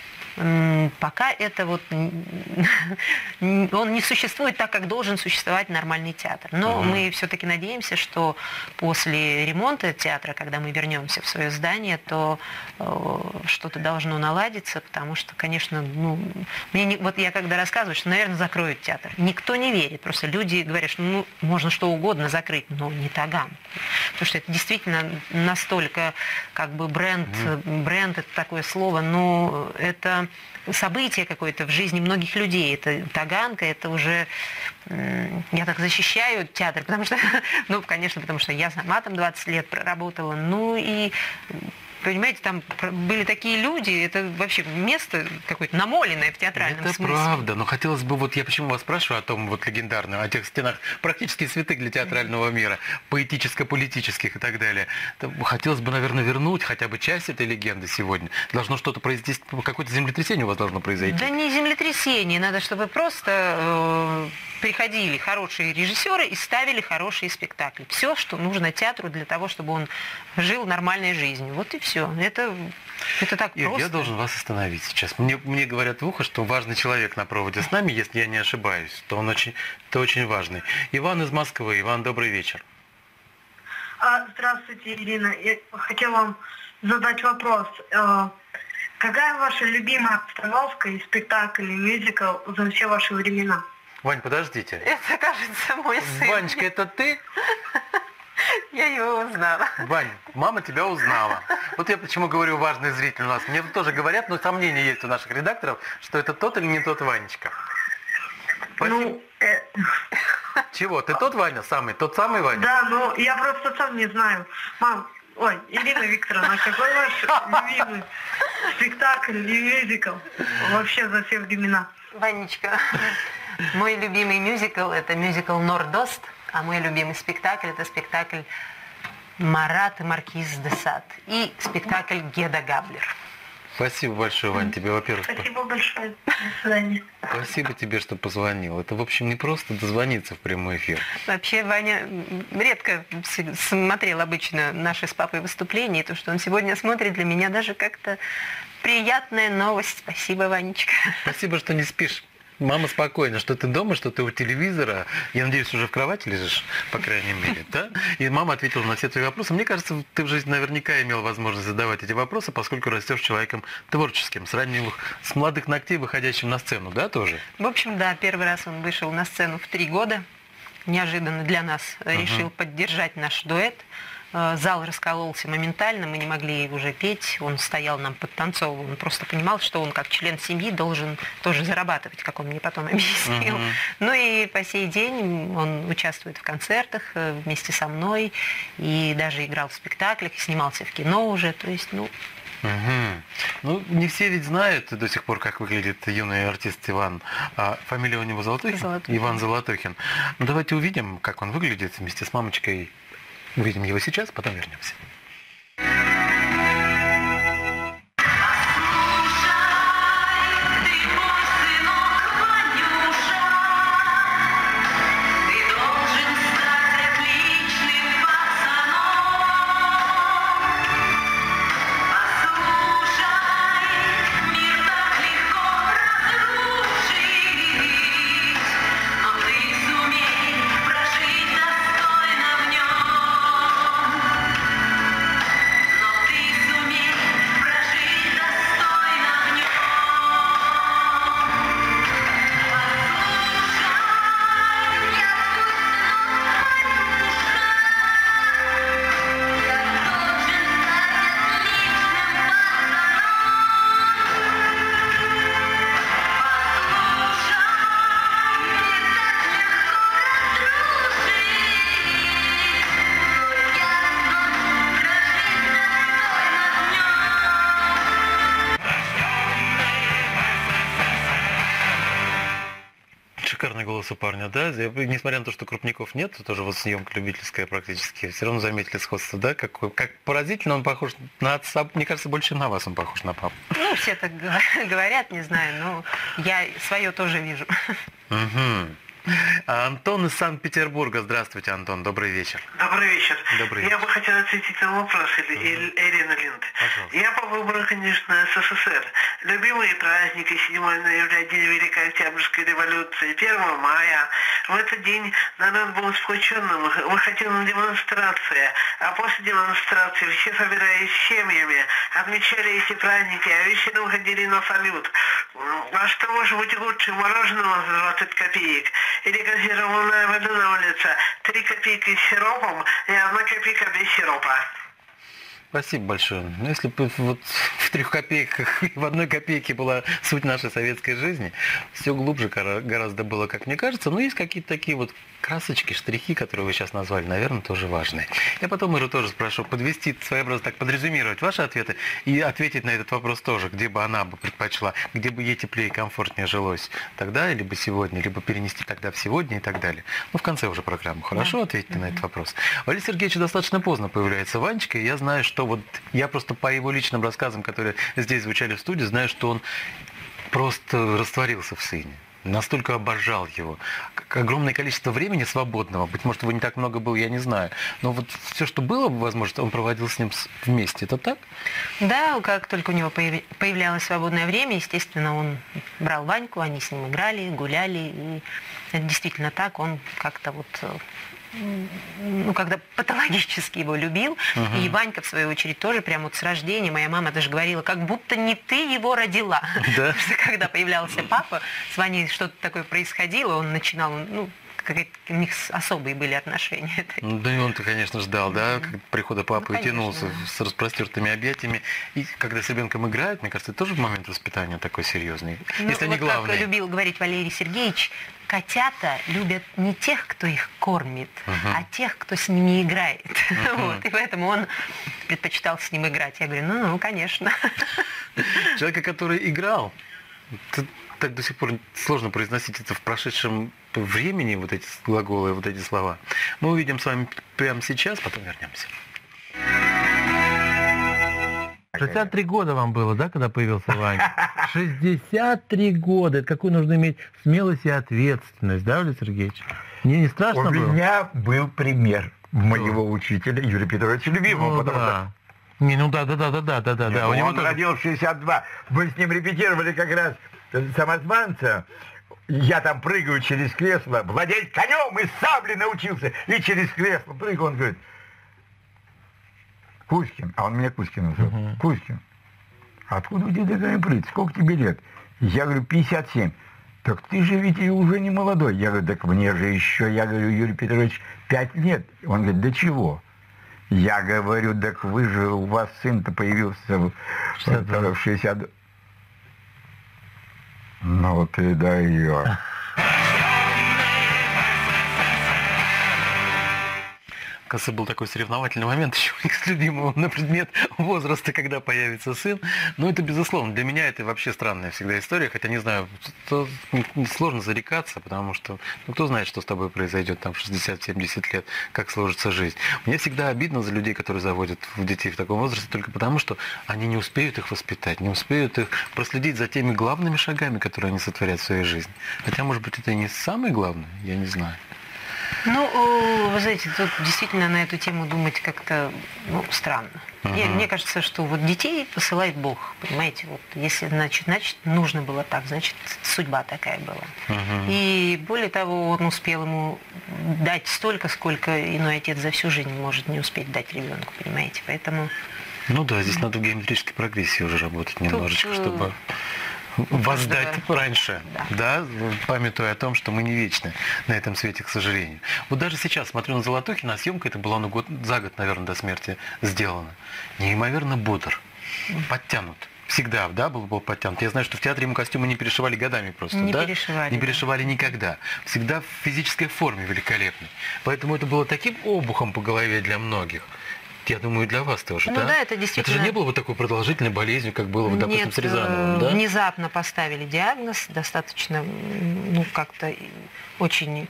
пока это вот он не существует так, как должен существовать нормальный театр. Но uh-huh. мы все-таки надеемся, что после ремонта театра, когда мы вернемся в свое здание, то э, что-то должно наладиться, потому что, конечно, ну, мне не, вот я когда рассказываю, что, наверное, закроют театр, никто не верит. Просто люди говорят, что ну, можно что угодно закрыть, но не Таганку. Потому что это действительно настолько как бы бренд, uh-huh. бренд это такое слово, но это событие какое-то в жизни многих людей. Это Таганка, это уже... Я так защищаю театр, потому что... Ну, конечно, потому что я сама там двадцать лет проработала. Ну и... Понимаете, там были такие люди, это вообще место какое-то намоленное в театральном это смысле. Это правда, но хотелось бы, вот я почему вас спрашиваю о том вот легендарном, о тех стенах практически святых для театрального мира, поэтическо-политических и так далее. Хотелось бы, наверное, вернуть хотя бы часть этой легенды сегодня. Должно что-то произойти, какое-то землетрясение у вас должно произойти. Да не землетрясение, надо, чтобы просто э, приходили хорошие режиссеры и ставили хорошие спектакли. Все, что нужно театру для того, чтобы он жил нормальной жизнью. Вот и все. Все, это, это так Ир, просто. Я должен вас остановить сейчас. Мне, мне говорят в ухо, что важный человек на проводе с нами, если я не ошибаюсь, то он очень, то очень важный. Иван из Москвы. Иван, добрый вечер. Здравствуйте, Ирина. Я хотела вам задать вопрос. Какая ваша любимая обстановка и спектакль, и мюзикл за все ваши времена? Вань, подождите. Это, кажется, мой сын. Ванечка, это ты? Я его узнала. Вань, мама тебя узнала. Вот я почему говорю важный зритель у нас. Мне тоже говорят, но сомнения есть у наших редакторов, что это тот или не тот Ванечка. Ну, э... Чего? Ты тот Ваня самый? Тот самый Ваня? Да, ну я просто сам не знаю. Мам, ой, Ирина Викторовна, какой ваш любимый спектакль или мюзикл вообще за все времена? Ванечка, мой любимый мюзикл – это мюзикл «Нордост». А мой любимый спектакль – это спектакль «Марат и маркиз де Сад» и спектакль «Геда Габлер». Спасибо большое, Вань, тебе, во-первых. Спасибо большое. До свидания. Спасибо тебе, что позвонил. Это, в общем, не просто дозвониться в прямой эфир. Вообще, Ваня редко смотрел обычно наши с папой выступления, и то, что он сегодня смотрит, для меня даже как-то приятная новость. Спасибо, Ванечка. Спасибо, что не спишь. Мама спокойна, что ты дома, что ты у телевизора. Я надеюсь, уже в кровати лежишь, по крайней мере, да? И мама ответила на все твои вопросы. Мне кажется, ты в жизни наверняка имел возможность задавать эти вопросы, поскольку растешь человеком творческим, с ранних, с молодых ногтей, выходящим на сцену, да, тоже? В общем, да, первый раз он вышел на сцену в три года. неожиданно для нас Uh-huh. решил поддержать наш дуэт. Зал раскололся моментально, мы не могли уже петь, он стоял нам подтанцовывал, он просто понимал, что он как член семьи должен тоже зарабатывать, как он мне потом объяснил. Uh-huh. Ну и по сей день он участвует в концертах вместе со мной, и даже играл в спектаклях, снимался в кино уже, то есть, ну... Угу. Ну, не все ведь знают до сих пор, как выглядит юный артист Иван. А фамилия у него Золотухин? Золотухин. Иван Золотухин. Ну, давайте увидим, как он выглядит вместе с мамочкой. Увидим его сейчас, потом вернемся. Шикарный голос у парня, да? Несмотря на то, что крупников нет, тоже вот съемка любительская практически, все равно заметили сходство, да? Как, как поразительно он похож на отца, мне кажется, больше на вас он похож на папу. Ну, все так говорят, не знаю, но я свое тоже вижу. Угу. А Антон из Санкт-Петербурга. Здравствуйте, Антон, добрый вечер. Добрый вечер. Добрый Я вечер. бы хотел ответить на вопрос Ирины uh-huh. Линд. Пожалуйста. Я по выбору, конечно, СССР. Любимые праздники: седьмое ноября, день Великой Октябрьской революции, первого мая. В этот день народ был сплоченным, выходил на демонстрации, а после демонстрации все, собираясь с семьями, отмечали эти праздники, а вечером ходили на салют. А что может быть лучше мороженого за двадцать копеек? Или газированная вода на улице, три копейки с сиропом и одна копейка без сиропа. Спасибо большое. Ну, если бы вот в трех копейках и в одной копейке была суть нашей советской жизни, все глубже гораздо было, как мне кажется. Но есть какие-то такие вот красочки, штрихи, которые вы сейчас назвали, наверное, тоже важные. Я потом Иру тоже спрошу, подвести своеобразно, так подрезюмировать ваши ответы и ответить на этот вопрос тоже, где бы она бы предпочла, где бы ей теплее и комфортнее жилось тогда, либо сегодня, либо перенести тогда в сегодня и так далее. Ну, в конце уже программы. Хорошо, да. Ответьте mm-hmm. на этот вопрос. Валерий Сергеевич достаточно поздно появляется Ванечка, и я знаю, что вот я просто по его личным рассказам, которые здесь звучали в студии, знаю, что он просто растворился в сыне. Настолько обожал его. Огромное количество времени свободного, быть может, его не так много было, я не знаю. Но вот все, что было бы возможно, он проводил с ним вместе. Это так? Да, как только у него появлялось свободное время, естественно, он брал Ваньку, они с ним играли, гуляли. И это действительно так, он как-то вот... ну, когда патологически его любил. Uh-huh. И Ванька, в свою очередь, тоже прямо вот с рождения, моя мама даже говорила, как будто не ты его родила. Да? Потому что когда появлялся папа, с Ваней что-то такое происходило, он начинал, ну, у них особые были отношения. Да и он-то, конечно, ждал, да, как прихода папы, ну, и тянулся да. с распростертыми объятиями. И когда с ребенком играют, мне кажется, это тоже момент воспитания такой серьезный, ну, если вот не главный. Как любил говорить Валерий Сергеевич, котята любят не тех, кто их кормит, uh-huh. а тех, кто с ними играет. Uh-huh. Вот, и поэтому он предпочитал с ним играть. Я говорю, ну, ну, конечно. Человека, который играл, так до сих пор сложно произносить это в прошедшем времени, вот эти глаголы, вот эти слова. Мы увидим с вами прямо сейчас, потом вернемся. шестьдесят три года вам было, да, когда появился Ваня? шестьдесят три года. Это какую нужно иметь смелость и ответственность, да, Валерий Сергеевич? Мне не страшно было? У меня был пример моего учителя Юрия Петровича Любимого. Ну, да. Что... Не, ну да, да, да, да, да, да, да. Нет, да. Он, него он тоже... родил в шестьдесят два. Мы с ним репетировали как раз самозванца. Я там прыгаю через кресло, владеть конем и саблей научился. И через кресло прыгаю, он говорит, Кузькин, а он меня Кузькин назвал. Uh-huh. Кузькин, откуда у тебя такая прыть? Сколько тебе лет? Я говорю, пятьдесят семь. так ты же ведь и уже не молодой. Я говорю, так мне же еще, я говорю, Юрий Петрович, пять лет. Он говорит, да чего? Я говорю, так вы же, у вас сын-то появился в шестьдесят. Ну ты даешь. Кажется, был такой соревновательный момент еще у них с любимым на предмет возраста, когда появится сын. Но это, безусловно, для меня это вообще странная всегда история, хотя, не знаю, сложно зарекаться, потому что, ну, кто знает, что с тобой произойдет там в шестьдесят-семьдесят лет, как сложится жизнь. Мне всегда обидно за людей, которые заводят детей в таком возрасте, только потому, что они не успеют их воспитать, не успеют их проследить за теми главными шагами, которые они сотворят в своей жизни. Хотя, может быть, это и не самое главное, я не знаю. Ну, вы знаете, тут действительно на эту тему думать как-то, ну, странно. Uh-huh. Мне, мне кажется, что вот детей посылает Бог, понимаете, вот если, значит, значит, нужно было так, значит, судьба такая была. Uh-huh. И более того, он успел ему дать столько, сколько иной отец за всю жизнь может не успеть дать ребенку, понимаете, поэтому... Ну да, здесь надо в геометрической прогрессии уже работать немножечко, тут... чтобы... воздать да. раньше, да. да, памятуя о том, что мы не вечны на этом свете, к сожалению. Вот даже сейчас смотрю на Золотухина, а съемка это была ну, год, за год, наверное, до смерти сделана. Неимоверно бодр, подтянут. Всегда, да, был, был подтянут. Я знаю, что в театре ему костюмы не перешивали годами просто, не да? Перешивали, не перешивали да. никогда. Всегда в физической форме великолепной. Поэтому это было таким обухом по голове для многих. Я думаю, для вас тоже, ну, да? да, это действительно... Это же не было бы такой продолжительной болезнью, как было, вот, допустим, Нет, с Рязановым, да? Внезапно поставили диагноз, достаточно, ну, как-то очень...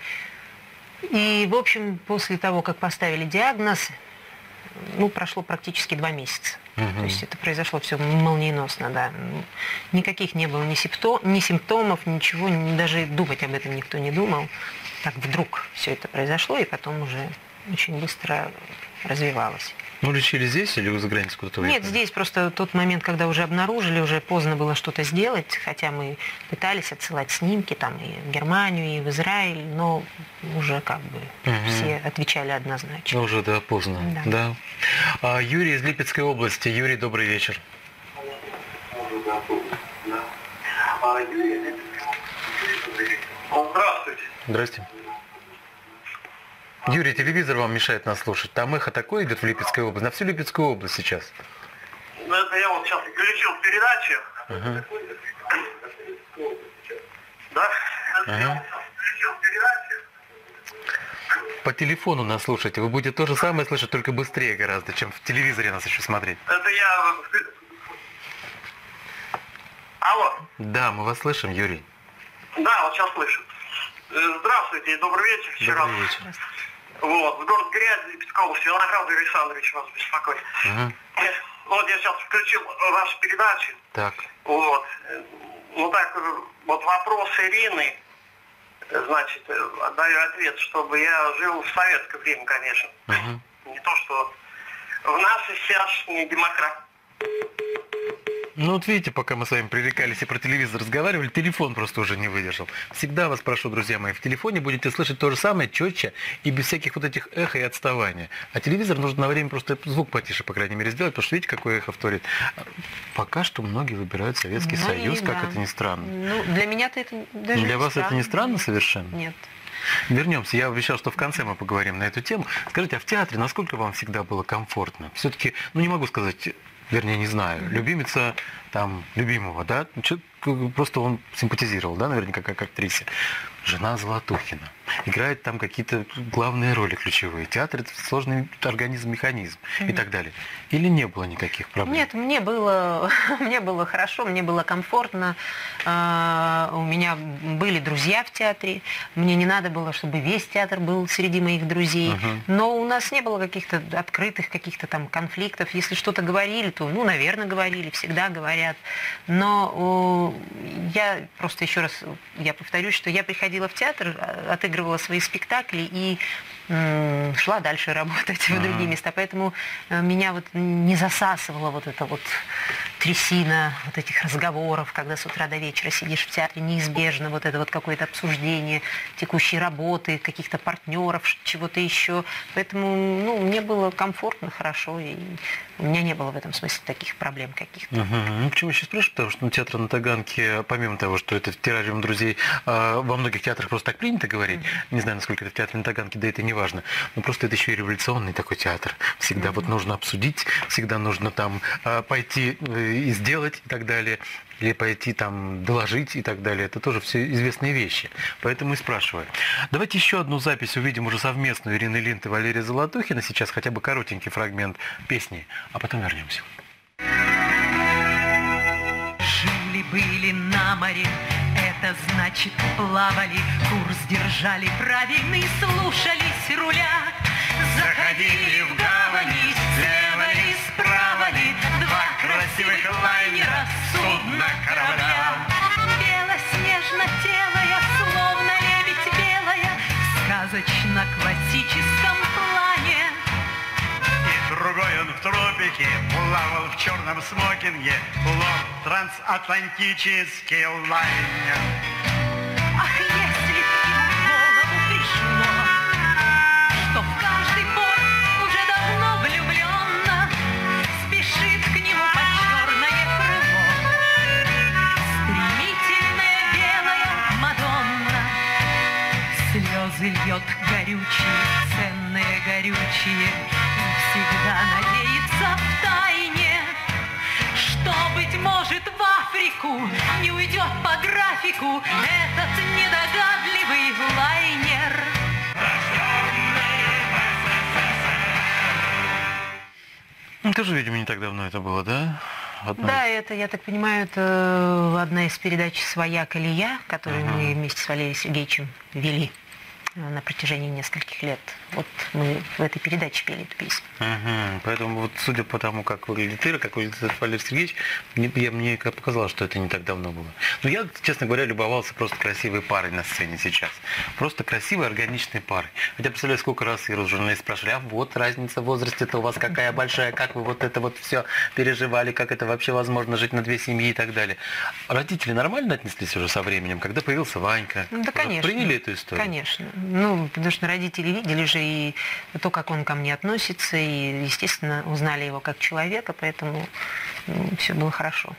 И, в общем, после того, как поставили диагноз, ну, прошло практически два месяца. Угу. То есть это произошло все молниеносно, да. Никаких не было ни, симптом, ни симптомов, ничего, даже думать об этом никто не думал. Так вдруг все это произошло, и потом уже очень быстро развивалось. Ну, лечили здесь или вы за границей куда-то уехали? Нет, здесь просто тот момент, когда уже обнаружили, уже поздно было что-то сделать, хотя мы пытались отсылать снимки там и в Германию, и в Израиль, но уже как бы угу. все отвечали однозначно. Ну, уже, да, поздно. Да. да. А, Юрий из Липецкой области. Юрий, добрый вечер. Здравствуйте. Здрасте. Юрий, телевизор вам мешает нас слушать. Там эхо такое идет в Липецкой области, на всю Липецкую область сейчас. Ну, это я вот сейчас включил передачу. Ага. Да? Ага. По телефону нас слушайте. Вы будете то же самое слышать, только быстрее гораздо, чем в телевизоре нас еще смотреть. Это я... Алло. Да, мы вас слышим, Юрий. Да, вот сейчас слышу. Здравствуйте, добрый вечер. Вчера... Добрый вечер. Вот, в город Грязь, Липецкой области, Виноград Юрий Александрович вас беспокоит. Угу. Вот я сейчас включил вашу передачу. Так. Вот. Ну так, вот вопрос Ирины, значит, отдаю ответ, чтобы я жил в советское время, конечно. Угу. Не то, что в нашей сегодняшней демократии. Ну вот видите, пока мы с вами пререкались и про телевизор разговаривали, телефон просто уже не выдержал. Всегда вас прошу, друзья мои, в телефоне будете слышать то же самое, четче и без всяких вот этих эхо и отставания. А телевизор нужно на время просто звук потише, по крайней мере, сделать, потому что видите, какое эхо вторит. Пока что многие выбирают Советский ну, Союз, как да. это ни странно. Ну, для меня-то это даже Для не вас странно. это не странно совершенно? Нет. Вернемся. Я обещал, что в конце мы поговорим на эту тему. Скажите, а в театре насколько вам всегда было комфортно? Все-таки, ну не могу сказать... Вернее, не знаю, любимица там любимого, да, просто он симпатизировал, да, наверняка, как актрисе. Жена Золотухина. Играет там какие-то главные роли ключевые. Театр – это сложный организм, механизм mm-hmm. и так далее. Или не было никаких проблем? Нет, мне было, мне было хорошо, мне было комфортно. У меня были друзья в театре. Мне не надо было, чтобы весь театр был среди моих друзей. Uh-huh. Но у нас не было каких-то открытых каких-то там конфликтов. Если что-то говорили, то, ну, наверное, говорили, всегда говорят. Но я просто еще раз, я повторюсь, что я приходила в театр, отыгрывала свои спектакли и м, шла дальше работать uh-huh. в другие места. Поэтому меня вот не засасывало вот это вот трясина вот этих разговоров, когда с утра до вечера сидишь в театре, неизбежно вот это вот какое-то обсуждение текущей работы, каких-то партнеров, чего-то еще. Поэтому, ну, мне было комфортно, хорошо, и у меня не было в этом смысле таких проблем каких-то. Угу. Ну, почему я сейчас спрашиваю? Потому что ну, театр на Таганке, помимо того, что это в террариум друзей, во многих театрах просто так принято говорить, mm-hmm. не знаю, насколько это в театре на Таганке, да это не важно, но просто это еще и революционный такой театр. Всегда mm-hmm. вот нужно обсудить, всегда нужно там пойти и сделать и так далее, или пойти там доложить и так далее. Это тоже все известные вещи. Поэтому и спрашиваю. Давайте еще одну запись увидим уже совместную Ирины Линд и Валерия Золотухина. Сейчас хотя бы коротенький фрагмент песни, а потом вернемся. Жили-были на море, это значит плавали, курс держали правильный, слушались руля. Заходили в гавани, слева ли, справа ли, два красивых лайнера, судно корабля. Белоснежно-телая, словно лебедь белая, в сказочно-классическом плане. И другой он в тропике плавал в черном смокинге, лорд трансатлантический лайнер. Ах, если б ему в голову пришло, что в каждый порт уже давно влюбленно спешит к нему под черное крыло стремительная белая Мадонна. Слезы льет горючие, ценные горючие, всегда надеется в тайне, что, быть может, в Африку не уйдет по графику этот недогадливый лайнер. Ну, тоже, видимо, не так давно это было, да? Одна... Да, это, я так понимаю, это одна из передач «Своя колея», которую uh-huh. мы вместе с Валерием Сергеевичем вели на протяжении нескольких лет. Вот мы в этой передаче пели эту песню. Угу. Поэтому вот судя по тому, как выглядит Ира, как выглядит Валерий Сергеевич, мне, я, мне показалось, что это не так давно было. Но я, честно говоря, любовался просто красивой парой на сцене сейчас. Просто красивой, органичной парой. Хотя, представляю, сколько раз Иру журналисты спрашивали, а вот разница в возрасте-то у вас какая большая, как вы вот это вот все переживали, как это вообще возможно жить на две семьи и так далее. Родители нормально отнеслись уже со временем, когда появился Ванька? Да, конечно. Приняли эту историю? Конечно. Ну, потому что родители видели же и то, как он ко мне относится, и, естественно, узнали его как человека, поэтому ну, все было хорошо.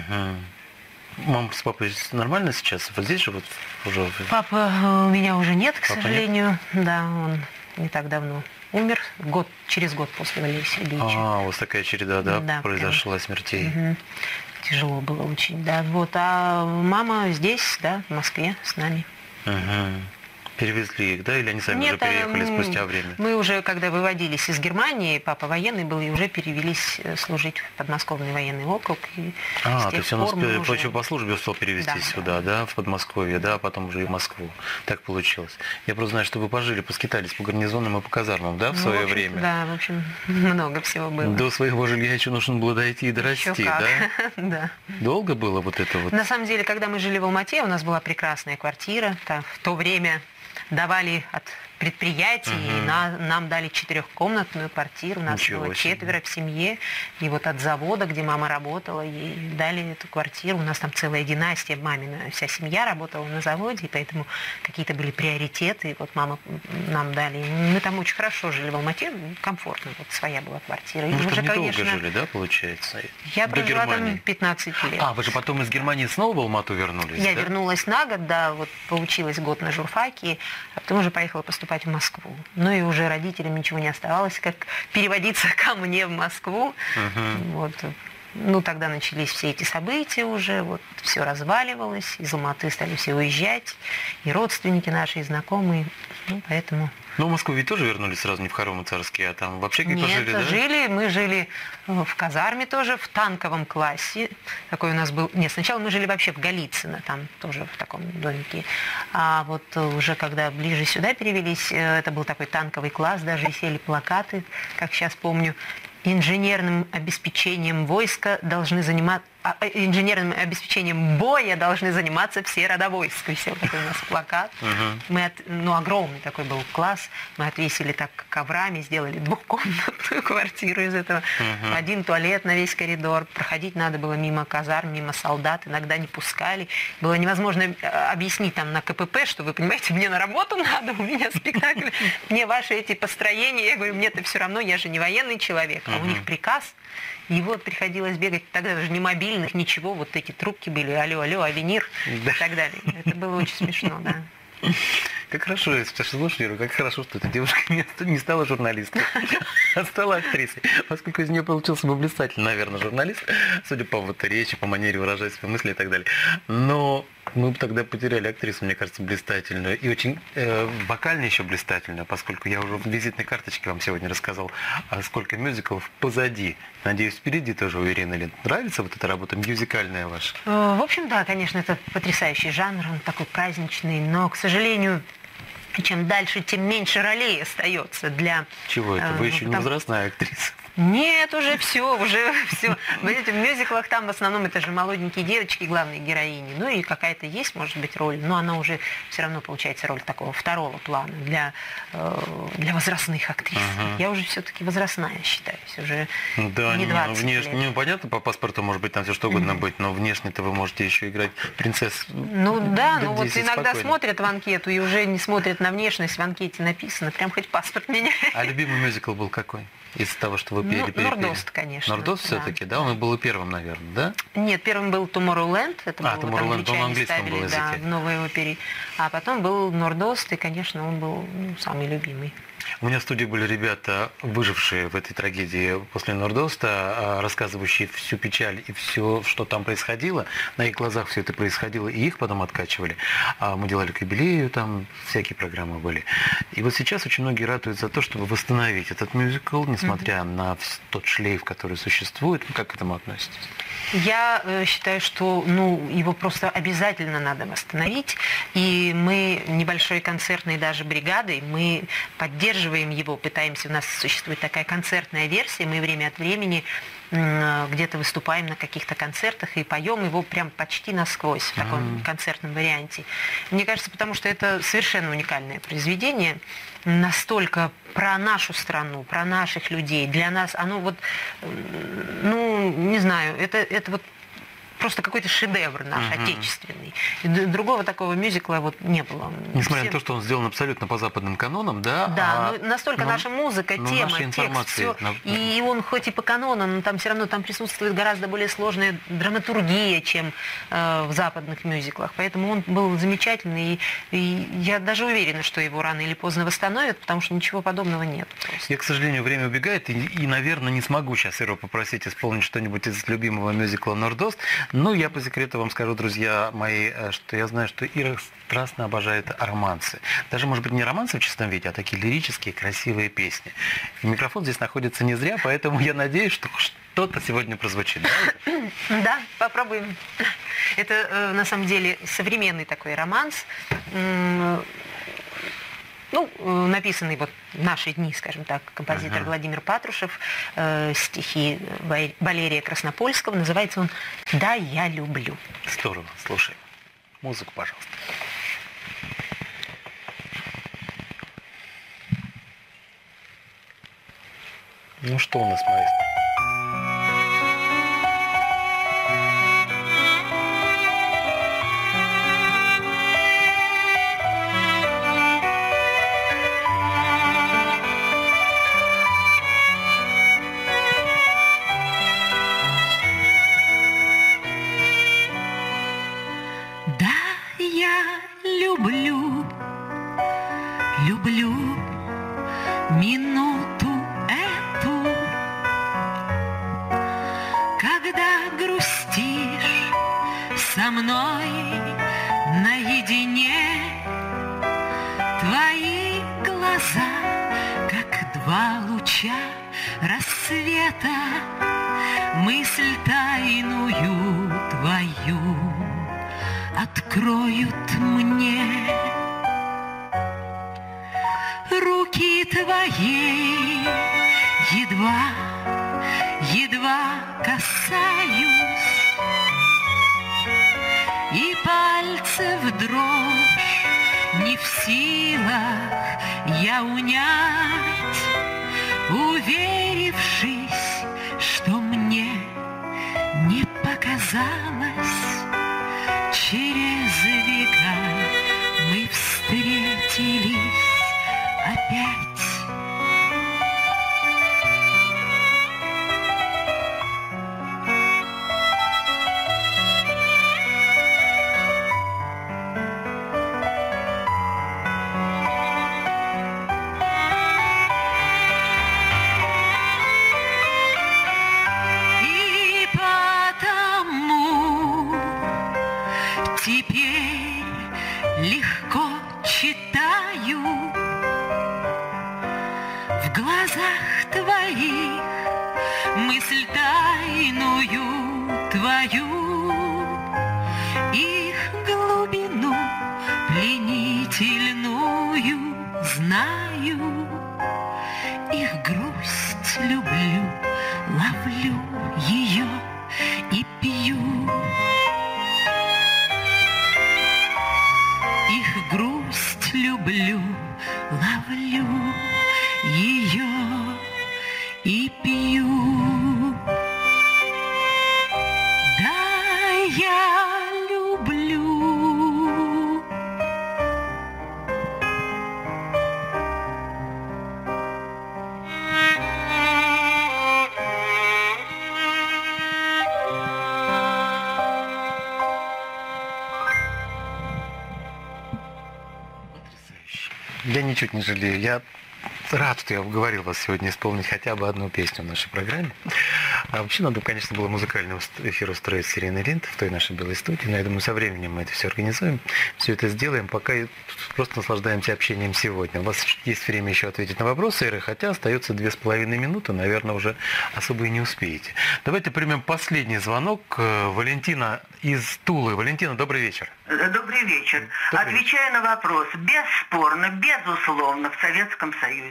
Угу. Мама с папой нормально сейчас? Вот здесь живут уже? Папа у меня уже нет, к Папа сожалению. Нет? Да, он не так давно умер, год, через год после Валерия Сергеевича. А, у вас такая череда, да, да произошла прям. Смертей? Угу. Тяжело было очень, да. Вот, а мама здесь, да, в Москве с нами. Угу. Перевезли их, да, или они сами Нет, уже переехали спустя время? Мы уже, когда выводились из Германии, папа военный был, и уже перевелись служить в подмосковный военный округ. И а, то есть он успел, уже... по службе успел перевезти да, сюда, да. да, в Подмосковье, да, а потом уже и в Москву. Так получилось. Я просто знаю, что вы пожили, поскитались по гарнизонам и по казармам, да, в ну, свое в время? Да, в общем, много всего было. До своего жилья еще нужно было дойти и дорасти, да? Да. Долго было вот это вот? На самом деле, когда мы жили в Алмате, у нас была прекрасная квартира. Там, в то время давали от предприятий, uh-huh. и на, нам дали четырехкомнатную квартиру, нас Ничего было четверо в семье, и вот от завода, где мама работала, ей дали эту квартиру, у нас там целая династия, мамина, вся семья работала на заводе, и поэтому какие-то были приоритеты, и вот мама нам дали, мы там очень хорошо жили в Алмате, комфортно, вот своя была квартира. Ну, и уже, конечно, недолго жили, да, получается? Я До прожила Германии. Там пятнадцать лет. А, вы же потом из Германии снова в Алмату вернулись, Я да? вернулась на год, да, вот поучилась год на журфаке, а потом уже поехала поступать в Москву. Ну и уже родителям ничего не оставалось, как переводиться ко мне в Москву. Uh-huh. Вот. Ну, тогда начались все эти события уже, вот все разваливалось, из Алматы стали все уезжать, и родственники наши, и знакомые, ну, поэтому... Ну, в Москву ведь тоже вернулись сразу не в хоромы царские, а там в общаге Нет, пожили, да? жили, мы жили в казарме тоже, в танковом классе, такой у нас был... Нет, сначала мы жили вообще в Голицыно, там тоже в таком домике, а вот уже когда ближе сюда перевелись, это был такой танковый класс, даже висели плакаты, как сейчас помню, инженерным обеспечением войска должны заниматься инженерным обеспечением боя должны заниматься все рода войск. Висел такой у нас плакат. Uh-huh. Мы от, ну, огромный такой был класс. Мы отвесили так коврами, сделали двухкомнатную квартиру из этого. Uh-huh. Один туалет на весь коридор. Проходить надо было мимо казарм, мимо солдат. Иногда не пускали. Было невозможно объяснить там на КПП, что вы понимаете, мне на работу надо, у меня спектакль, мне ваши эти построения. Я говорю, мне-то все равно, я же не военный человек, а uh-huh. у них приказ. И вот приходилось бегать, тогда даже не мобильных, ничего, вот эти трубки были, алло, алло, авенир да. и так далее. Это было очень смешно, да. Как хорошо, я сейчас слушаю, как хорошо, что эта девушка не стала журналисткой, а стала актрисой. Поскольку из нее получился бы блистательный, наверное, журналист, судя по вот речи, по манере выражать свои мысли и так далее. Но мы бы тогда потеряли актрису, мне кажется, блистательную. И очень э, вокально еще блистательную, поскольку я уже в визитной карточке вам сегодня рассказал, сколько мюзиклов позади. Надеюсь, впереди тоже у Ирины Линд. Нравится вот эта работа мюзикальная ваша? В общем, да, конечно, это потрясающий жанр, он такой праздничный, но, к сожалению, чем дальше, тем меньше ролей остается для... Чего это? Вы еще не возрастная актриса. Нет, уже все, уже все. Видите, в мюзиклах там в основном это же молоденькие девочки, главные героини. Ну и какая-то есть, может быть, роль, но она уже все равно получается роль такого второго плана для, для возрастных актрис. Ага. Я уже все-таки возрастная считаюсь, уже да, не двадцать ну, внешне, лет. Ну, понятно, по паспорту может быть там все что угодно mm-hmm. быть, но внешне-то вы можете еще играть принцесс. Ну да, ну вот иногда спокойно. Смотрят в анкету и уже не смотрят на внешность, в анкете написано, прям хоть паспорт меняй. А любимый мюзикл был какой? Из того, что вы пели, ну, Нордост, конечно. Нордост да. все-таки, да? Он был первым, наверное, да? Нет, первым был Tomorrowland. Это а, был, Tomorrowland, он на английском ставили, был языке. Да, в новой опере. А потом был Нордост, и, конечно, он был ну, самый любимый. У меня в студии были ребята, выжившие в этой трагедии после Нордоста, рассказывающие всю печаль и все, что там происходило. На их глазах все это происходило, и их потом откачивали. Мы делали к юбилею, там всякие программы были. И вот сейчас очень многие ратуют за то, чтобы восстановить этот мюзикл, несмотря mm-hmm. на тот шлейф, который существует. Вы как к этому относитесь? Я э, считаю, что ну, его просто обязательно надо восстановить. И мы небольшой концертной даже бригадой, мы поддерживаем его, пытаемся, у нас существует такая концертная версия, мы время от времени э, где-то выступаем на каких-то концертах и поем его прям почти насквозь в таком mm-hmm. концертном варианте. Мне кажется, потому что это совершенно уникальное произведение, настолько про нашу страну, про наших людей, для нас, оно вот, ну, не знаю, это, это вот просто какой-то шедевр наш, uh-huh. отечественный. Другого такого мюзикла вот не было. Несмотря все... на то, что он сделан абсолютно по западным канонам, да? Да, а... ну, настолько но... наша музыка, но тема, текст, все. На... И он хоть и по канонам, но там все равно там присутствует гораздо более сложная драматургия, чем э, в западных мюзиклах. Поэтому он был замечательный. И, и я даже уверена, что его рано или поздно восстановят, потому что ничего подобного нет. Просто. Я, к сожалению, время убегает, и, и, наверное, не смогу сейчас Иру попросить исполнить что-нибудь из любимого мюзикла «Нордост». Но я по секрету вам скажу, друзья мои, что я знаю, что Ира страстно обожает романсы. Даже, может быть, не романсы в чистом виде, а такие лирические, красивые песни. И микрофон здесь находится не зря, поэтому я надеюсь, что что-то сегодня прозвучит. Да, да попробуем. Это, на самом деле, современный такой романс. Ну, написанный вот в наши дни, скажем так, композитор ага. Владимир Патрушев, э, стихи Валерия Краснопольского. Называется он «Да, я люблю». Здорово, слушай. Музыку, пожалуйста. Ну что у нас, маэстро? Люблю, люблю минуту эту, когда грустишь со мной наедине. Твои глаза, как два луча рассвета, мысль тайную твою откроют мне. Руки твоей едва, едва касаюсь себя унять, уверившись, что мне не показалось. Через века мы встретились опять. Теперь легко читаю в глазах твоих мысль тайную твою, их глубину пленительную знаю, их грусть люблю, ловлю ее и пью. Их грусть люблю, ловлю ее и пью. Да, я люблю. Я ничуть не жалею. Я рад, что я уговорил вас сегодня исполнить хотя бы одну песню в нашей программе. А вообще надо, конечно, было музыкальный эфир устроить с Ириной Линд в той нашей белой студии, но я думаю, со временем мы это все организуем, все это сделаем, пока просто наслаждаемся общением сегодня. У вас есть время еще ответить на вопросы, Ира, хотя остается две с половиной минуты, наверное, уже особо и не успеете. Давайте примем последний звонок. Валентина из Тулы. Валентина, добрый вечер. Добрый вечер. Добрый Отвечая на вопрос, бесспорно, безусловно, в Советском Союзе.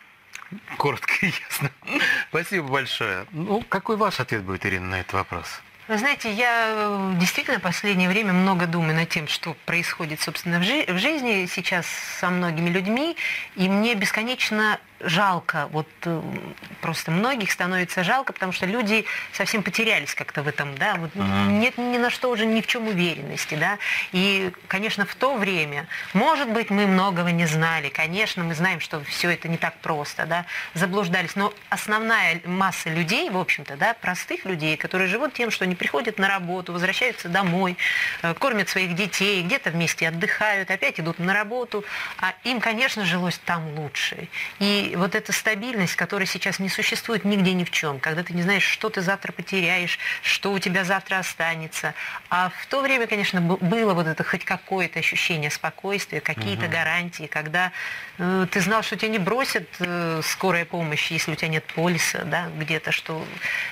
Коротко и ясно. Спасибо большое. Ну, какой ваш ответ будет, Ирина, на этот вопрос? Вы знаете, я действительно в последнее время много думаю над тем, что происходит, собственно, в, жи- в жизни сейчас со многими людьми, и мне бесконечно жалко, вот просто многих становится жалко, потому что люди совсем потерялись как-то в этом, да, вот uh-huh. нет ни на что уже ни в чем уверенности, да, и, конечно, в то время, может быть, мы многого не знали, конечно, мы знаем, что все это не так просто, да, заблуждались, но основная масса людей, в общем-то, да, простых людей, которые живут тем, что они приходят на работу, возвращаются домой, кормят своих детей, где-то вместе отдыхают, опять идут на работу, а им, конечно, жилось там лучше. И вот эта стабильность, которая сейчас не существует нигде ни в чем, когда ты не знаешь, что ты завтра потеряешь, что у тебя завтра останется. А в то время, конечно, было вот это хоть какое-то ощущение спокойствия, какие-то угу. гарантии, когда э, ты знал, что тебя не бросит э, скорая помощь, если у тебя нет полиса, да, где-то, что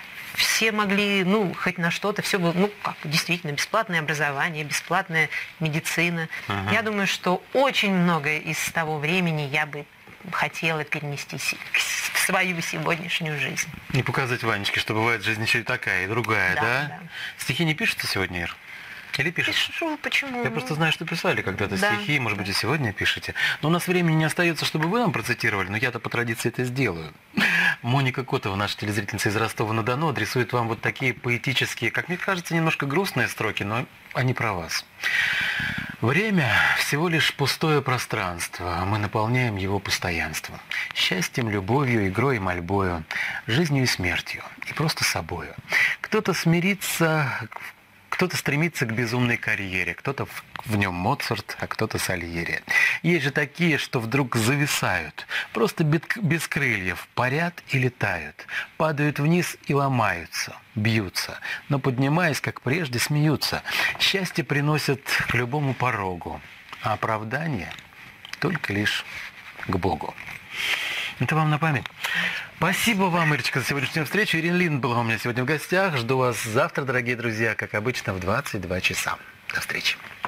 все могли, ну, хоть на что-то, все было, ну, как, действительно, бесплатное образование, бесплатная медицина. Ага. Я думаю, что очень многое из того времени я бы хотела перенести в свою сегодняшнюю жизнь. Не показывать Ванечке, что бывает жизнь еще и такая, и другая, да? да? да. Стихи не пишутся сегодня, Ир? Или пишете? Пишу, почему? Я просто знаю, что писали когда-то да. стихи, может быть, и сегодня пишете. Но у нас времени не остается, чтобы вы нам процитировали, но я-то по традиции это сделаю. Моника Котова, наша телезрительница из Ростова-на-Дону, адресует вам вот такие поэтические, как мне кажется, немножко грустные строки, но они про вас. Время – всего лишь пустое пространство, а мы наполняем его постоянством. Счастьем, любовью, игрой и мольбою, жизнью и смертью, и просто собою. Кто-то смирится... Кто-то стремится к безумной карьере, кто-то в, в нем Моцарт, а кто-то Сальери. Есть же такие, что вдруг зависают, просто без, без крыльев, парят и летают, падают вниз и ломаются, бьются, но поднимаясь, как прежде, смеются. Счастье приносят к любому порогу, а оправдание только лишь к Богу. Это вам на память. Спасибо вам, Ирочка, за сегодняшнюю встречу. Ирина Линд была у меня сегодня в гостях. Жду вас завтра, дорогие друзья, как обычно, в двадцать два часа. До встречи.